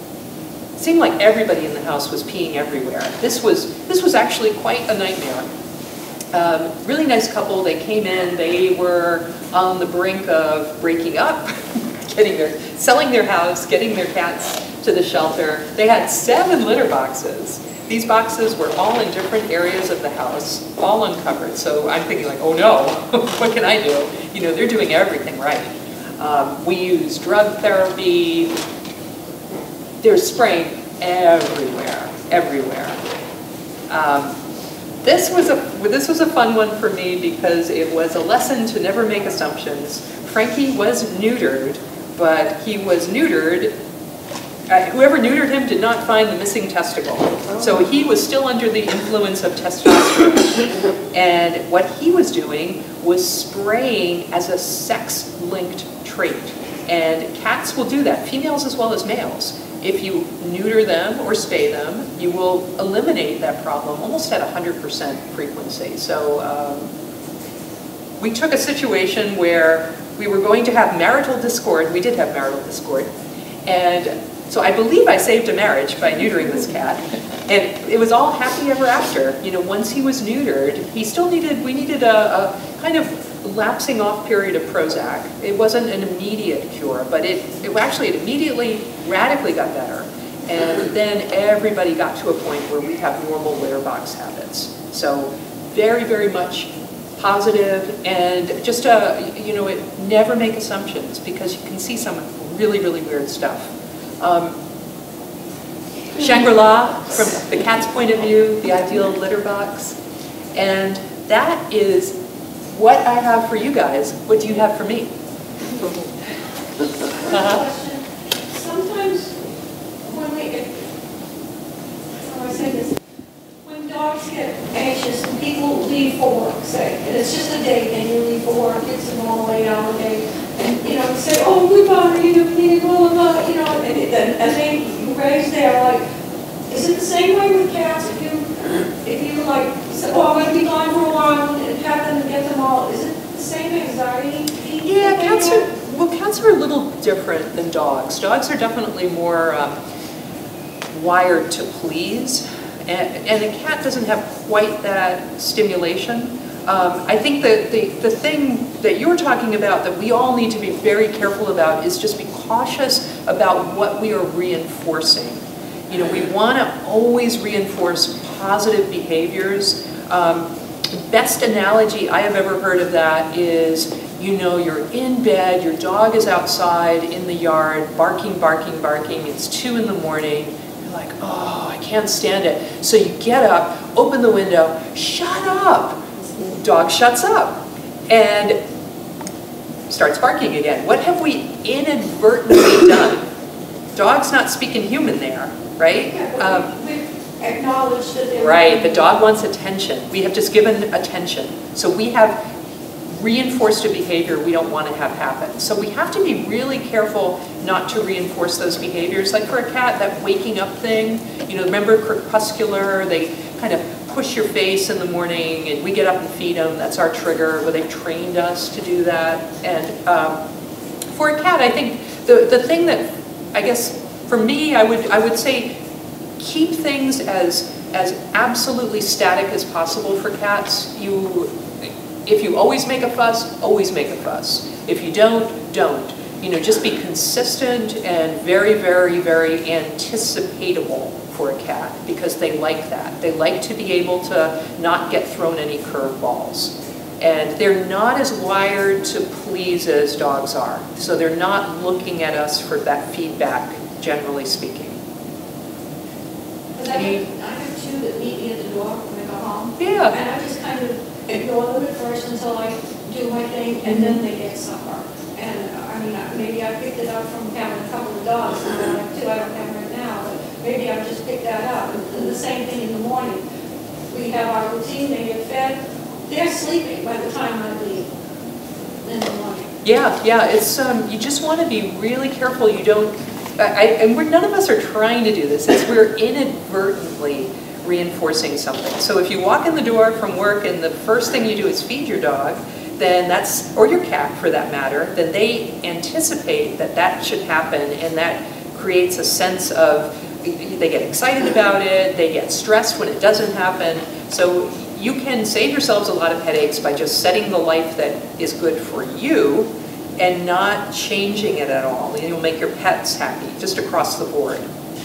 It seemed like everybody in the house was peeing everywhere. This was, this was actually quite a nightmare. Um, really nice couple, they came in, they were on the brink of breaking up, getting their, selling their house, getting their cats to the shelter. They had seven litter boxes. These boxes were all in different areas of the house, all uncovered. So I'm thinking like, oh no, what can I do? You know, they're doing everything right. Um, we use drug therapy. There's spraying everywhere, everywhere. Um, this was a this was a fun one for me because it was a lesson to never make assumptions. Frankie was neutered, but he was neutered. Uh, whoever neutered him did not find the missing testicle. So he was still under the influence of testosterone. And what he was doing was spraying as a sex-linked trait. And cats will do that, females as well as males. If you neuter them or spay them, you will eliminate that problem almost at one hundred percent frequency. So um, we took a situation where we were going to have marital discord. We did have marital discord. And so I believe I saved a marriage by neutering this cat. And it was all happy ever after. You know, once he was neutered, he still needed, we needed a, a kind of lapsing off period of Prozac. It wasn't an immediate cure, but it, it actually it immediately radically got better. And then everybody got to a point where we have normal litter box habits. So very, very much positive, and just, uh, you know, it, never make assumptions because you can see some really, really weird stuff. Um, Shangri-La, from the cat's point of view, the ideal litter box. And that is what I have for you guys. What do you have for me? Uh-huh. Sometimes when we, how do I say this? When dogs get anxious and people leave for work, say, and it's just a day and you leave for work, it's a normal eight hour day, and you know, say, oh, we bother you, we need blah, blah, blah, you know, and, and, and they raise their, like, is it the same way with cats? If you, if you like, say, oh, I'm going to be gone for a while and pat them and get them all, is it the same anxiety? Yeah, cats are, well, cats are a little different than dogs. Dogs are definitely more um, wired to please, and, and a cat doesn't have quite that stimulation. Um, I think that the, the thing that you're talking about that we all need to be very careful about is just be cautious about what we are reinforcing. You know, we want to always reinforce positive behaviors. Um, the best analogy I have ever heard of that is, you know, you're in bed, your dog is outside in the yard, barking, barking, barking, it's two in the morning, you're like, oh, I can't stand it. So you get up, open the window, shut up. Dog shuts up and starts barking again. What have we inadvertently done? Dog's not speaking human there, right? Yeah, um, we, we acknowledge that they're... Right, the dog wants attention. We have just given attention. So we have reinforced a behavior we don't want to have happen. So we have to be really careful not to reinforce those behaviors. Like for a cat, that waking up thing, you know, remember crepuscular, they kind of push your face in the morning and we get up and feed them. That's our trigger, where they've trained us to do that. And um, for a cat, I think the, the thing that, I guess, for me, I would, I would say keep things as, as absolutely static as possible for cats. You, if you always make a fuss, always make a fuss. If you don't, don't. You know, just be consistent and very, very, very anticipatable for a cat, because they like that. They like to be able to not get thrown any curveballs. And they're not as wired to please as dogs are. So they're not looking at us for that feedback, generally speaking. Because I have, I have two that meet me at the door when I go home. Yeah. And I just kind of ignore them at first until I do my thing, and then they get supper. And I mean, maybe I picked it up from having a couple of dogs, and I have two, I don't have right now, but maybe I've just picked that up. And the same thing in the morning. We have our routine, they get fed. They're sleeping by the time I leave in the morning. Yeah, yeah, it's, um, you just want to be really careful you don't, I, I, and we're, none of us are trying to do this, it's we're inadvertently reinforcing something. So if you walk in the door from work and the first thing you do is feed your dog, then that's, or your cat for that matter, then they anticipate that that should happen, and that creates a sense of, they get excited about it, they get stressed when it doesn't happen. So you can save yourselves a lot of headaches by just setting the life that is good for you and not changing it at all. You'll make your pets happy, just across the board.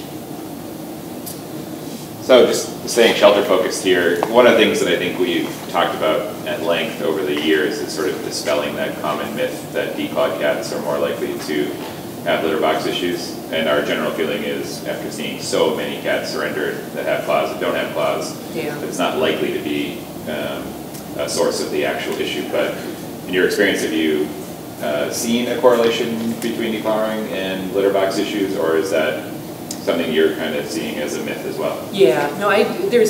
So just staying shelter focused here, one of the things that I think we've talked about at length over the years is sort of dispelling that common myth that declawed cats are more likely to have litter box issues. And our general feeling is, after seeing so many cats surrendered that have claws and don't have claws, Yeah. it's not likely to be um, a source of the actual issue. But in your experience, have you uh, seen a correlation between declawing and litter box issues, or is that something you're kind of seeing as a myth as well? Yeah, no, I, there's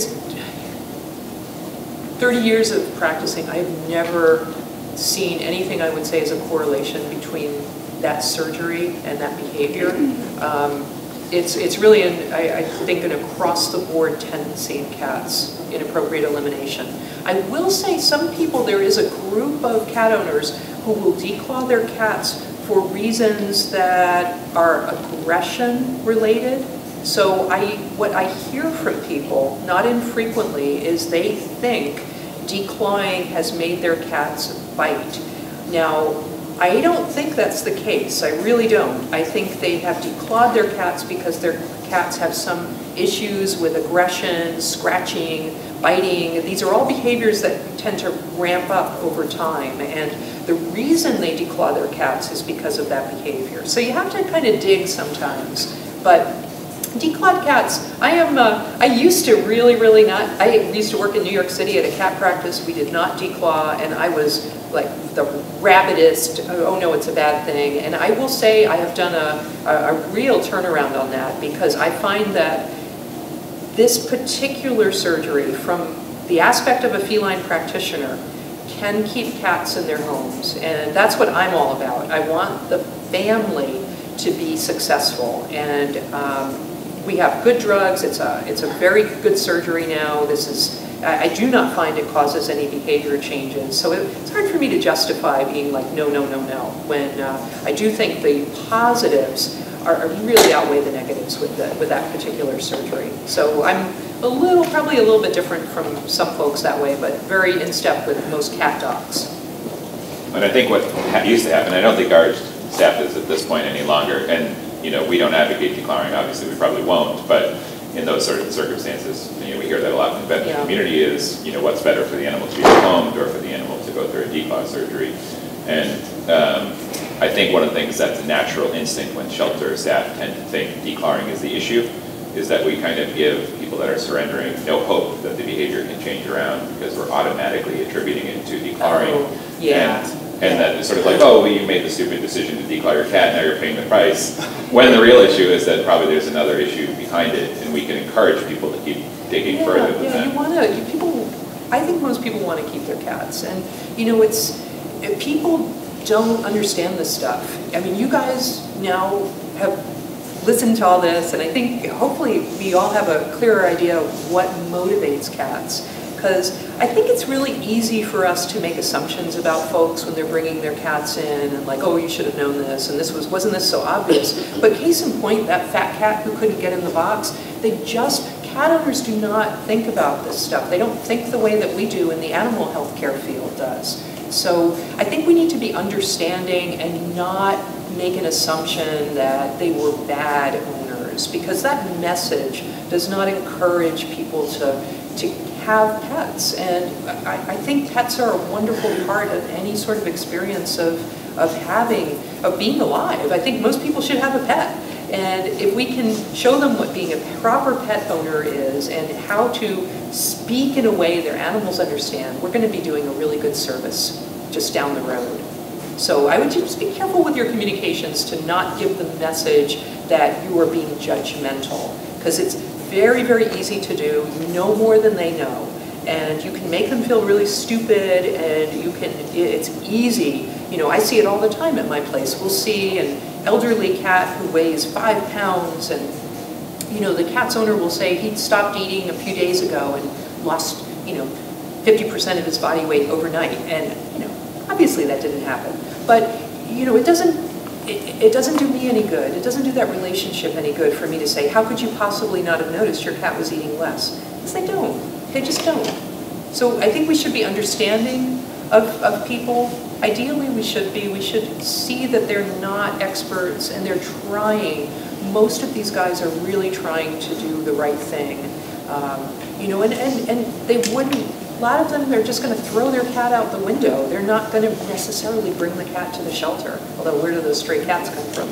thirty years of practicing, I've never seen anything I would say is a correlation between that surgery and that behavior. Um, it's, it's really, an, I, I think, an across-the-board tendency in cats, inappropriate elimination. I will say some people, there is a group of cat owners who will declaw their cats for reasons that are aggression related. So I, what I hear from people, not infrequently, is they think declawing has made their cats bite. Now, I don't think that's the case. I really don't. I think they have declawed their cats because their cats have some issues with aggression, scratching, biting. These are all behaviors that tend to ramp up over time. And the reason they declaw their cats is because of that behavior. So you have to kind of dig sometimes. But declawed cats, I am, uh, I used to really, really not, I used to work in New York City at a cat practice. We did not declaw, and I was like the rabidest, oh no, it's a bad thing. And I will say I have done a, a, a real turnaround on that, because I find that this particular surgery, from the aspect of a feline practitioner, can keep cats in their homes. And that's what I'm all about. I want the family to be successful. And um, we have good drugs. It's a, it's a very good surgery now. This is, I, I do not find it causes any behavior changes. So it, it's hard for me to justify being like, no, no, no, no, when uh, I do think the positives are, are really outweigh the negatives with, the, with that particular surgery. So I'm a little, probably a little bit different from some folks that way, but very in step with most cat docs. And I think what used to happen, I don't think our staff is at this point any longer, and you know, we don't advocate declawing, obviously we probably won't, but in those sort of circumstances, you know, we hear that a lot from the vet Yeah. community is, you know, what's better for the animal to be rehomed or for the animal to go through a declaw surgery. And um, I think one of the things that's a natural instinct when shelter staff tend to think declawing is the issue is that we kind of give people that are surrendering no hope that the behavior can change around, because we're automatically attributing it to declawing. Oh, yeah. And, and that it's sort of like, oh, well, you made the stupid decision to declaw your cat, now you're paying the price. When the real issue is that probably there's another issue behind it, and we can encourage people to keep digging yeah, further than yeah, that. You want to, you people, I think most people want to keep their cats. And, you know, it's, people don't understand this stuff. I mean, you guys now have listened to all this, and I think hopefully we all have a clearer idea of what motivates cats. because I think it's really easy for us to make assumptions about folks when they're bringing their cats in and like, oh, you should have known this, and this was, wasn't this so obvious? But case in point, that fat cat who couldn't get in the box, they just, cat owners do not think about this stuff. They don't think the way that we do in the animal health care field does. So I think we need to be understanding and not make an assumption that they were bad owners, because that message does not encourage people to, to have pets. And I, I think pets are a wonderful part of any sort of experience of, of having, of being alive. I think most people should have a pet. And if we can show them what being a proper pet owner is and how to speak in a way their animals understand, we're going to be doing a really good service just down the road. So I would just be careful with your communications to not give the message that you are being judgmental, because it's very, very easy to do. You know more than they know, and you can make them feel really stupid, and you can, it's easy. You know, I see it all the time at my place. We'll see an elderly cat who weighs five pounds, and you know, the cat's owner will say he stopped eating a few days ago and lost, you know, fifty percent of his body weight overnight. And you know, obviously that didn't happen. But you know, it doesn't, it, it doesn't do me any good. It doesn't do that relationship any good for me to say, how could you possibly not have noticed your cat was eating less? Because they don't. They just don't. So I think we should be understanding of, of people. Ideally, we should be. We should see that they're not experts and they're trying. Most of these guys are really trying to do the right thing. Um, you know, and, and, and they wouldn't, a lot of them, they're just going to throw their cat out the window. They're not going to necessarily bring the cat to the shelter. Although, where do those stray cats come from?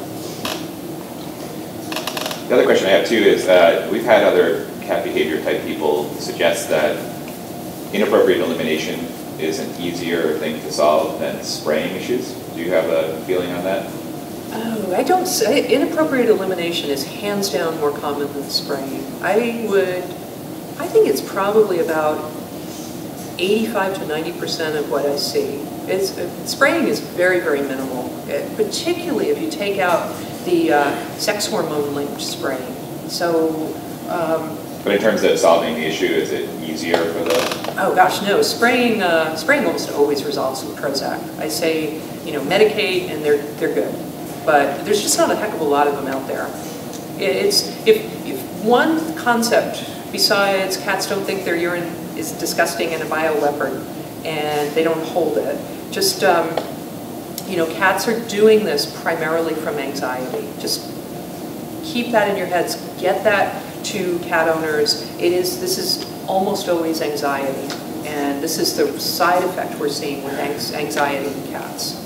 The other question I have too is, uh, we've had other cat behavior type people suggest that inappropriate elimination is an easier thing to solve than spraying issues. Do you have a feeling on that? Oh, I don't say, inappropriate elimination is hands down more common than spraying. I would, I think it's probably about eighty-five to ninety percent of what I see. It's, uh, spraying is very, very minimal, it, particularly if you take out the uh, sex hormone linked spraying. So, um, But in terms of solving the issue, is it easier for the... Oh gosh, no. Spraying, uh, spraying almost always resolves with Prozac. I say, you know, medicate and they're they're good, but there's just not a heck of a lot of them out there. It's if if one concept besides cats don't think their urine is disgusting and a bioweapon, and they don't hold it. Just um, you know, cats are doing this primarily from anxiety. Just keep that in your heads. Get that to cat owners. It is, this is almost always anxiety, and this is the side effect we're seeing with anxiety in cats.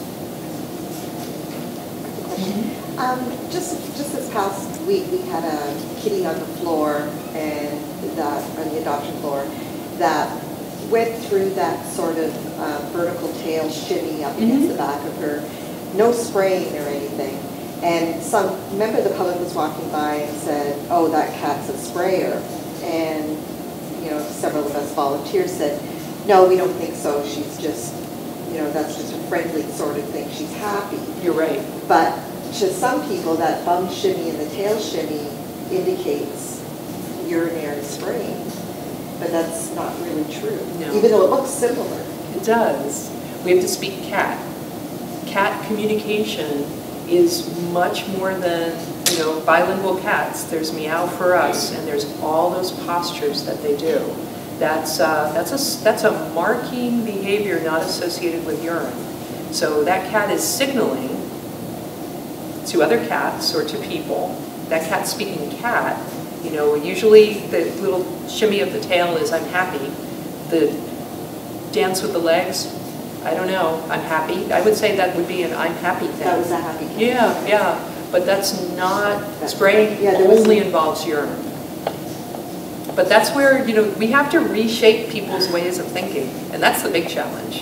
Um, just, just this past week, we had a kitty on the floor and that on the adoption floor that went through that sort of uh, vertical tail shimmy up against mm-hmm. the back of her. No spraying or anything. And some member of the public was walking by and said, oh, that cat's a sprayer. And, you know, several of us volunteers said, no, we don't think so. She's just, you know, that's just a friendly sort of thing. She's happy. You're right. But to some people, that bum shimmy and the tail shimmy indicates urinary spraying. But that's not really true, no. Even though it looks similar. It does. We have to speak cat. Cat communication is much more than, you know, bilingual cats. There's meow for us, and there's all those postures that they do. That's, uh, that's, a, that's a marking behavior not associated with urine. So that cat is signaling to other cats or to people. That cat's speaking cat. You know, usually the little shimmy of the tail is I'm happy. The dance with the legs, I don't know, I'm happy. I would say that would be an I'm happy thing. That was a happy cat. Yeah, yeah. But that's not, that's spraying yeah, only involves urine. But that's where, you know, we have to reshape people's ways of thinking. And that's the big challenge.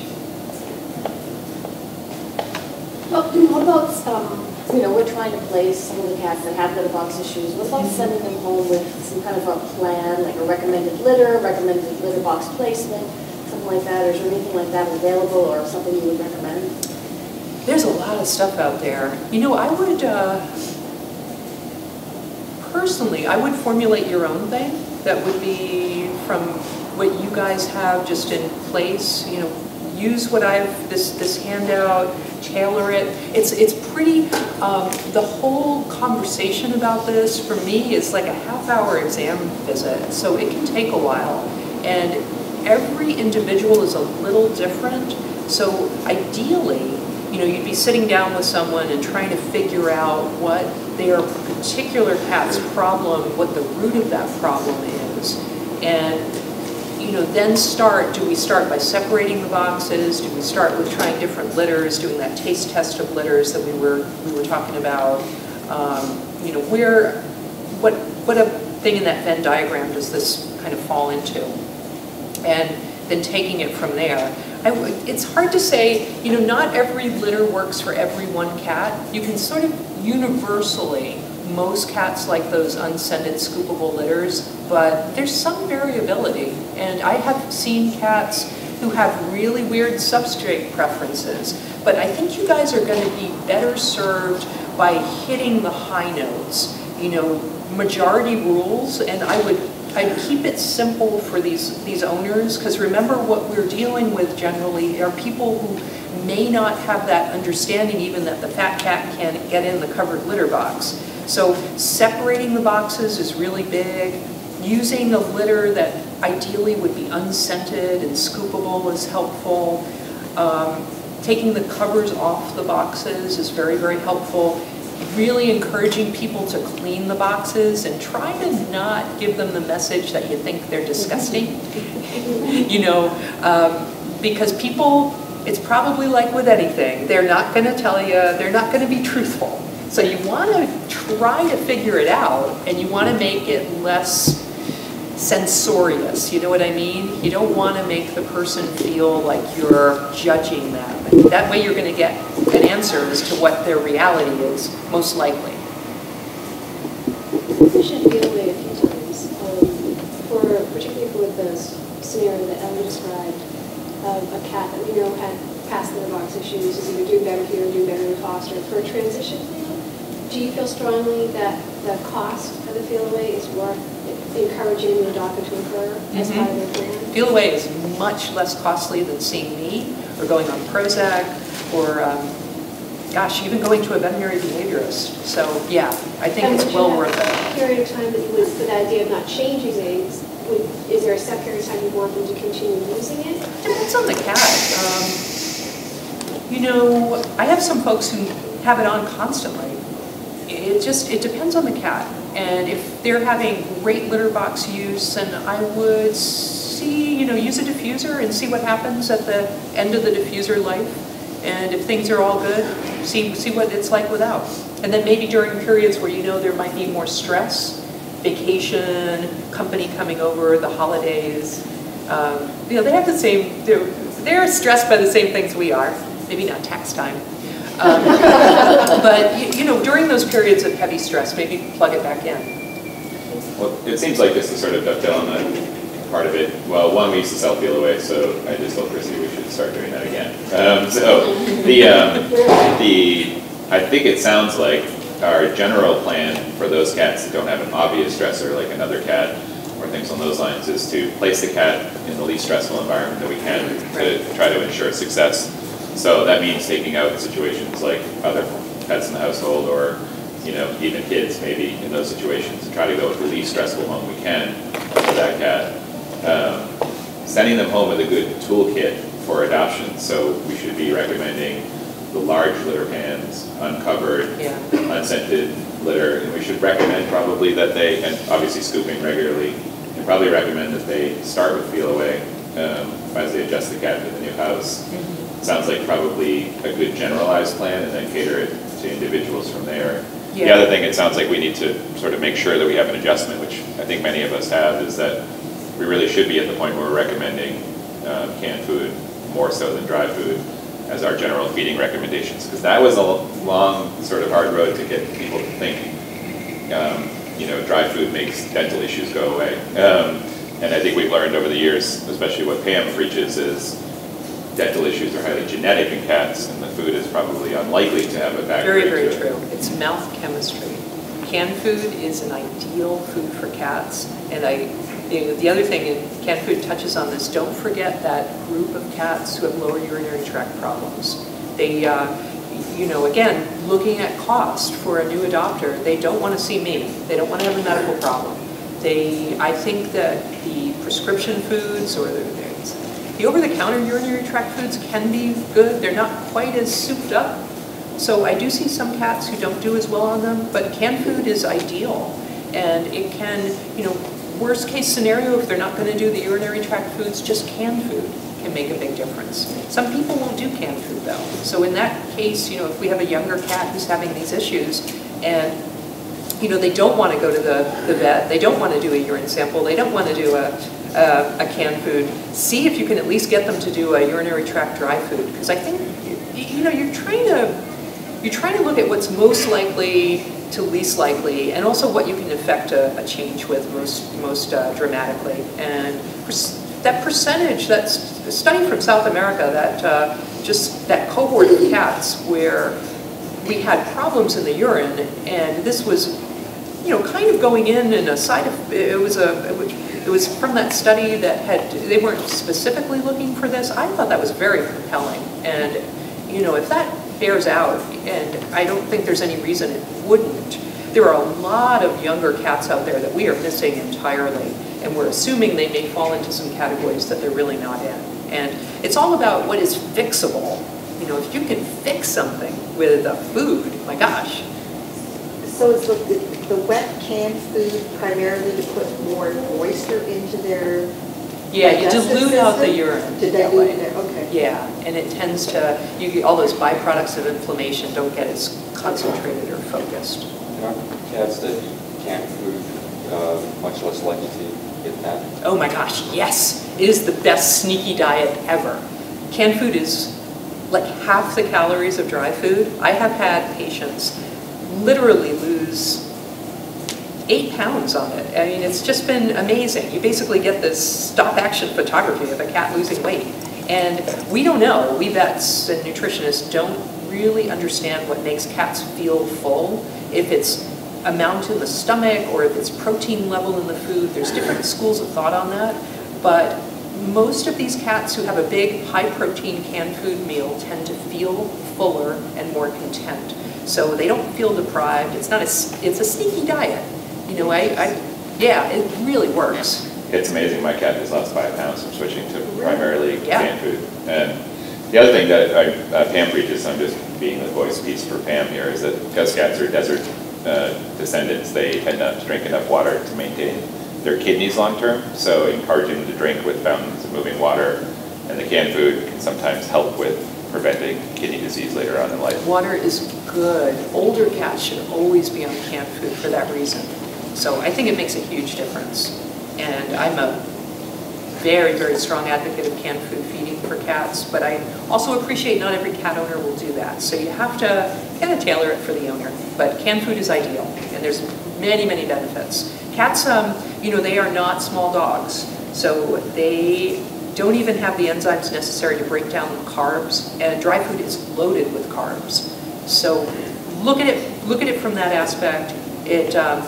Well, what about, um, you know, we're trying to place some of the cats that have litter box issues. What about sending them home with some kind of a plan, like a recommended litter, recommended litter box placement, something like that? Or is there anything like that available or something you would recommend? There's a lot of stuff out there. You know, I would, uh, personally, I would formulate your own thing. that would be from what you guys have just in place, you know, use what I've, this, this handout, tailor it. It's, it's pretty, um, the whole conversation about this for me is like a half hour exam visit, so it can take a while. And every individual is a little different, so ideally, you know, you'd be sitting down with someone and trying to figure out what their particular cat's problem, what the root of that problem is. And, you know, then start, do we start by separating the boxes? Do we start with trying different litters, doing that taste test of litters that we were, we were talking about? Um, you know, where, what, what a thing in that Venn diagram does this kind of fall into? And then taking it from there. I, it's hard to say, you know, not every litter works for every one cat. You can sort of universally, most cats like those unscented scoopable litters, but there's some variability. And I have seen cats who have really weird substrate preferences, but I think you guys are going to be better served by hitting the high notes, you know, majority rules, and I would I'd keep it simple for these, these owners, because remember what we're dealing with generally are people who may not have that understanding even that the fat cat can't get in the covered litter box. So separating the boxes is really big. Using a litter that ideally would be unscented and scoopable is helpful. Um, taking the covers off the boxes is very, very helpful. Really encouraging people to clean the boxes and try to not give them the message that you think they're disgusting. You know, um, because people, it's probably like with anything, they're not going to tell you, they're not going to be truthful. So you want to try to figure it out, and you want to make it less censorious, you know what I mean? You don't want to make the person feel like you're judging them. And that way you're going to get an answer as to what their reality is, most likely. I should be away a few times, um, for, particularly for the scenario that Ellen described, of a cat that we know had past litter box issues, is either doing better here or doing better in foster. For a transition plan, do you feel strongly that the cost of the feel away is worth encouraging the adopter to incur as Mm-hmm. part of their plan? Feel away is much less costly than seeing me, or going on Prozac, or um, gosh, even going to a veterinary behaviorist. So yeah, I think And it's would you well have worth a it. period of time that you would, for the idea of not changing things, would, is there a set period of time you want them to continue using it? Depends on the cat. Um, you know, I have some folks who have it on constantly. It just, it depends on the cat. And if they're having great litter box use, then I would see, you know, use a diffuser and see what happens at the end of the diffuser life. And if things are all good, see, see what it's like without. And then maybe during periods where you know there might be more stress, vacation, company coming over, the holidays, um, you know, they have the same, they're, they're stressed by the same things we are. Maybe not tax time. Um, but, you, you know, during those periods of heavy stress, maybe plug it back in. Well, it seems like just to sort of dovetail on that part of it, well, one, we used to sell Feel Away, so I just told Chrissy we should start doing that again. Um, so, the, um, the, I think it sounds like our general plan for those cats that don't have an obvious stressor, like another cat, or things on those lines, is to place the cat in the least stressful environment that we can to try to ensure success. So that means taking out situations like other pets in the household, or you know, even kids maybe in those situations, and try to go with the least stressful home we can for that cat. Um, sending them home with a good toolkit for adoption. So we should be recommending the large litter pans, uncovered, Yeah. unscented litter, and we should recommend probably that they, and obviously scooping regularly, and probably recommend that they start with Feel Away um, as they adjust the cat to the new house. Mm-hmm. Sounds like probably a good generalized plan, and then cater it to individuals from there. Yeah. The other thing it sounds like we need to sort of make sure that we have an adjustment, which I think many of us have, is that we really should be at the point where we're recommending um, canned food more so than dry food as our general feeding recommendations, because that was a long, sort of hard road to get people to think, um, you know, dry food makes dental issues go away. Um, and I think we've learned over the years, especially what Pam preaches, is dental issues are highly genetic in cats, and the food is probably unlikely to have a background. Very, very true. It's mouth chemistry. Canned food is an ideal food for cats, and I the, the other thing, and canned food touches on this, don't forget that group of cats who have lower urinary tract problems. They, uh, you know, again, looking at cost for a new adopter, they don't want to see me. They don't want to have a medical problem. They, I think that the prescription foods or the, the over-the-counter urinary tract foods can be good. They're not quite as souped up. So I do see some cats who don't do as well on them, but canned food is ideal. And it can, you know, worst case scenario, if they're not going to do the urinary tract foods, just canned food can make a big difference. Some people won't do canned food though. So in that case, you know, if we have a younger cat who's having these issues and, you know, they don't want to go to the, the vet, they don't want to do a urine sample, they don't want to do a, a, a canned food, see if you can at least get them to do a urinary tract dry food. Because I think, you know, you're trying to, you're trying to look at what's most likely to least likely, and also what you can affect a, a change with most, most uh, dramatically. And that percentage, that's a study from South America, that uh, just that cohort of cats where we had problems in the urine, and this was, you know, kind of going in and a side of, it was a, it was from that study that had, they weren't specifically looking for this. I thought that was very compelling. And, you know, if that bears out, and I don't think there's any reason it wouldn't, there are a lot of younger cats out there that we are missing entirely, and we're assuming they may fall into some categories that they're really not in. And it's all about what is fixable. You know, if you can fix something with a food, my gosh. So is the, the, the wet canned food primarily to put more moisture into their Yeah, you dilute system? out the urine. To dilute it, okay. Yeah, and it tends to, you get all those byproducts of inflammation don't get as concentrated or focused. There are cats that eat canned food uh, much less likely to get that. Oh my gosh, yes. It is the best sneaky diet ever. Canned food is like half the calories of dry food. I have had patients literally lose eight pounds on it. I mean, it's just been amazing. You basically get this stop-action photography of a cat losing weight. And we don't know, we vets and nutritionists don't really understand what makes cats feel full. If it's amount in the stomach or if it's protein level in the food, there's different schools of thought on that. But most of these cats who have a big high-protein canned food meal tend to feel fuller and more content. So they don't feel deprived. It's not a, it's a sneaky diet. You know, I, I, yeah, it really works. It's amazing. My cat has lost five pounds from switching to primarily Yeah. canned food. And the other thing that I, uh, Pam preaches, I'm just being the voice piece for Pam here, is that because cats are desert uh, descendants, they tend not to drink enough water to maintain their kidneys long term. So encouraging them to drink with fountains of moving water, and the canned food can sometimes help with preventing kidney disease later on in life. Water is good. Older cats should always be on canned food for that reason. So I think it makes a huge difference. And I'm a very, very strong advocate of canned food feeding for cats, but I also appreciate not every cat owner will do that. So you have to kind of tailor it for the owner. But canned food is ideal, and there's many, many benefits. Cats, um, you know, they are not small dogs, so they don't even have the enzymes necessary to break down carbs, and dry food is loaded with carbs. So look at it, look at it from that aspect. It, um,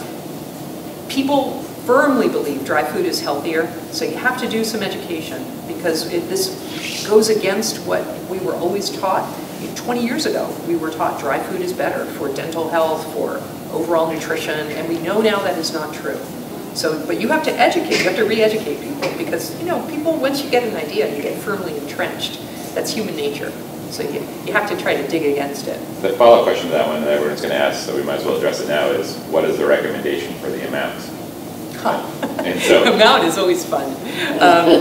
people firmly believe dry food is healthier, so you have to do some education, because it, this goes against what we were always taught. twenty years ago, we were taught dry food is better for dental health, for overall nutrition, and we know now that is not true. So, but you have to educate, you have to re-educate people, because, you know, people, once you get an idea, you get firmly entrenched. That's human nature. So you, you have to try to dig against it. The follow-up question to that one that everyone's going to ask, so we might as well address it now, is what is the recommendation for the amount? Huh. And so, amount is always fun. Um,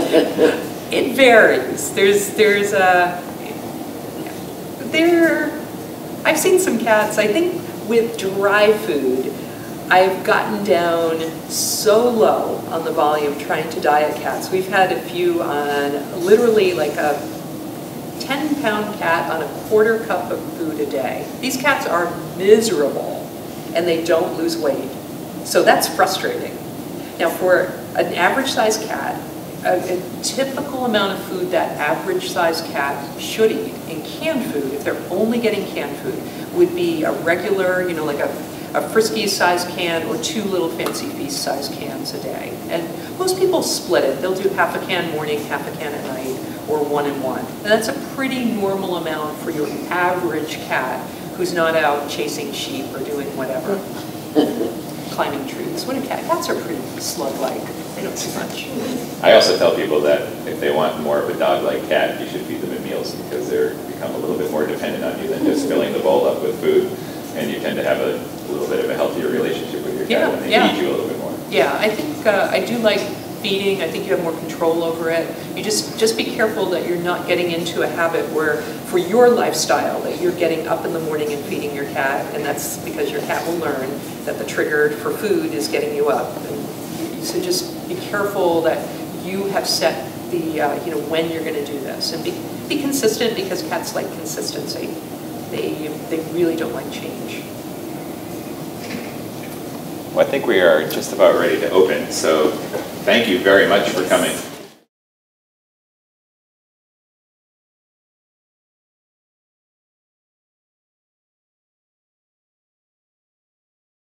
it varies. There's, there's a, there, I've seen some cats, I think with dry food, I've gotten down so low on the volume trying to diet cats. We've had a few on literally like a ten pound cat on a quarter cup of food a day. These cats are miserable and they don't lose weight. So that's frustrating. Now for an average sized cat, a, a typical amount of food that average sized cat should eat in canned food, if they're only getting canned food, would be a regular, you know, like a a Friskies size can or two Little Fancy Feast size cans a day. And most people split it. They'll do half a can morning, half a can at night, or one and one. And that's a pretty normal amount for your average cat who's not out chasing sheep or doing whatever. Climbing trees. What do cat? Cats are pretty slug-like. They don't do much. I also tell people that if they want more of a dog-like cat, you should feed them at meals because they're become a little bit more dependent on you than just filling the bowl up with food. And you tend to have a, a little bit of a healthier relationship with your cat Yeah, when they yeah. feed you a little bit more. Yeah, I think uh, I do like feeding. I think you have more control over it. You just just be careful that you're not getting into a habit where, for your lifestyle, that you're getting up in the morning and feeding your cat, and that's because your cat will learn that the trigger for food is getting you up. And so just be careful that you have set the uh, you know when you're going to do this, and be be consistent because cats like consistency. They they really don't like change. Well, I think we are just about ready to open, so thank you very much for coming.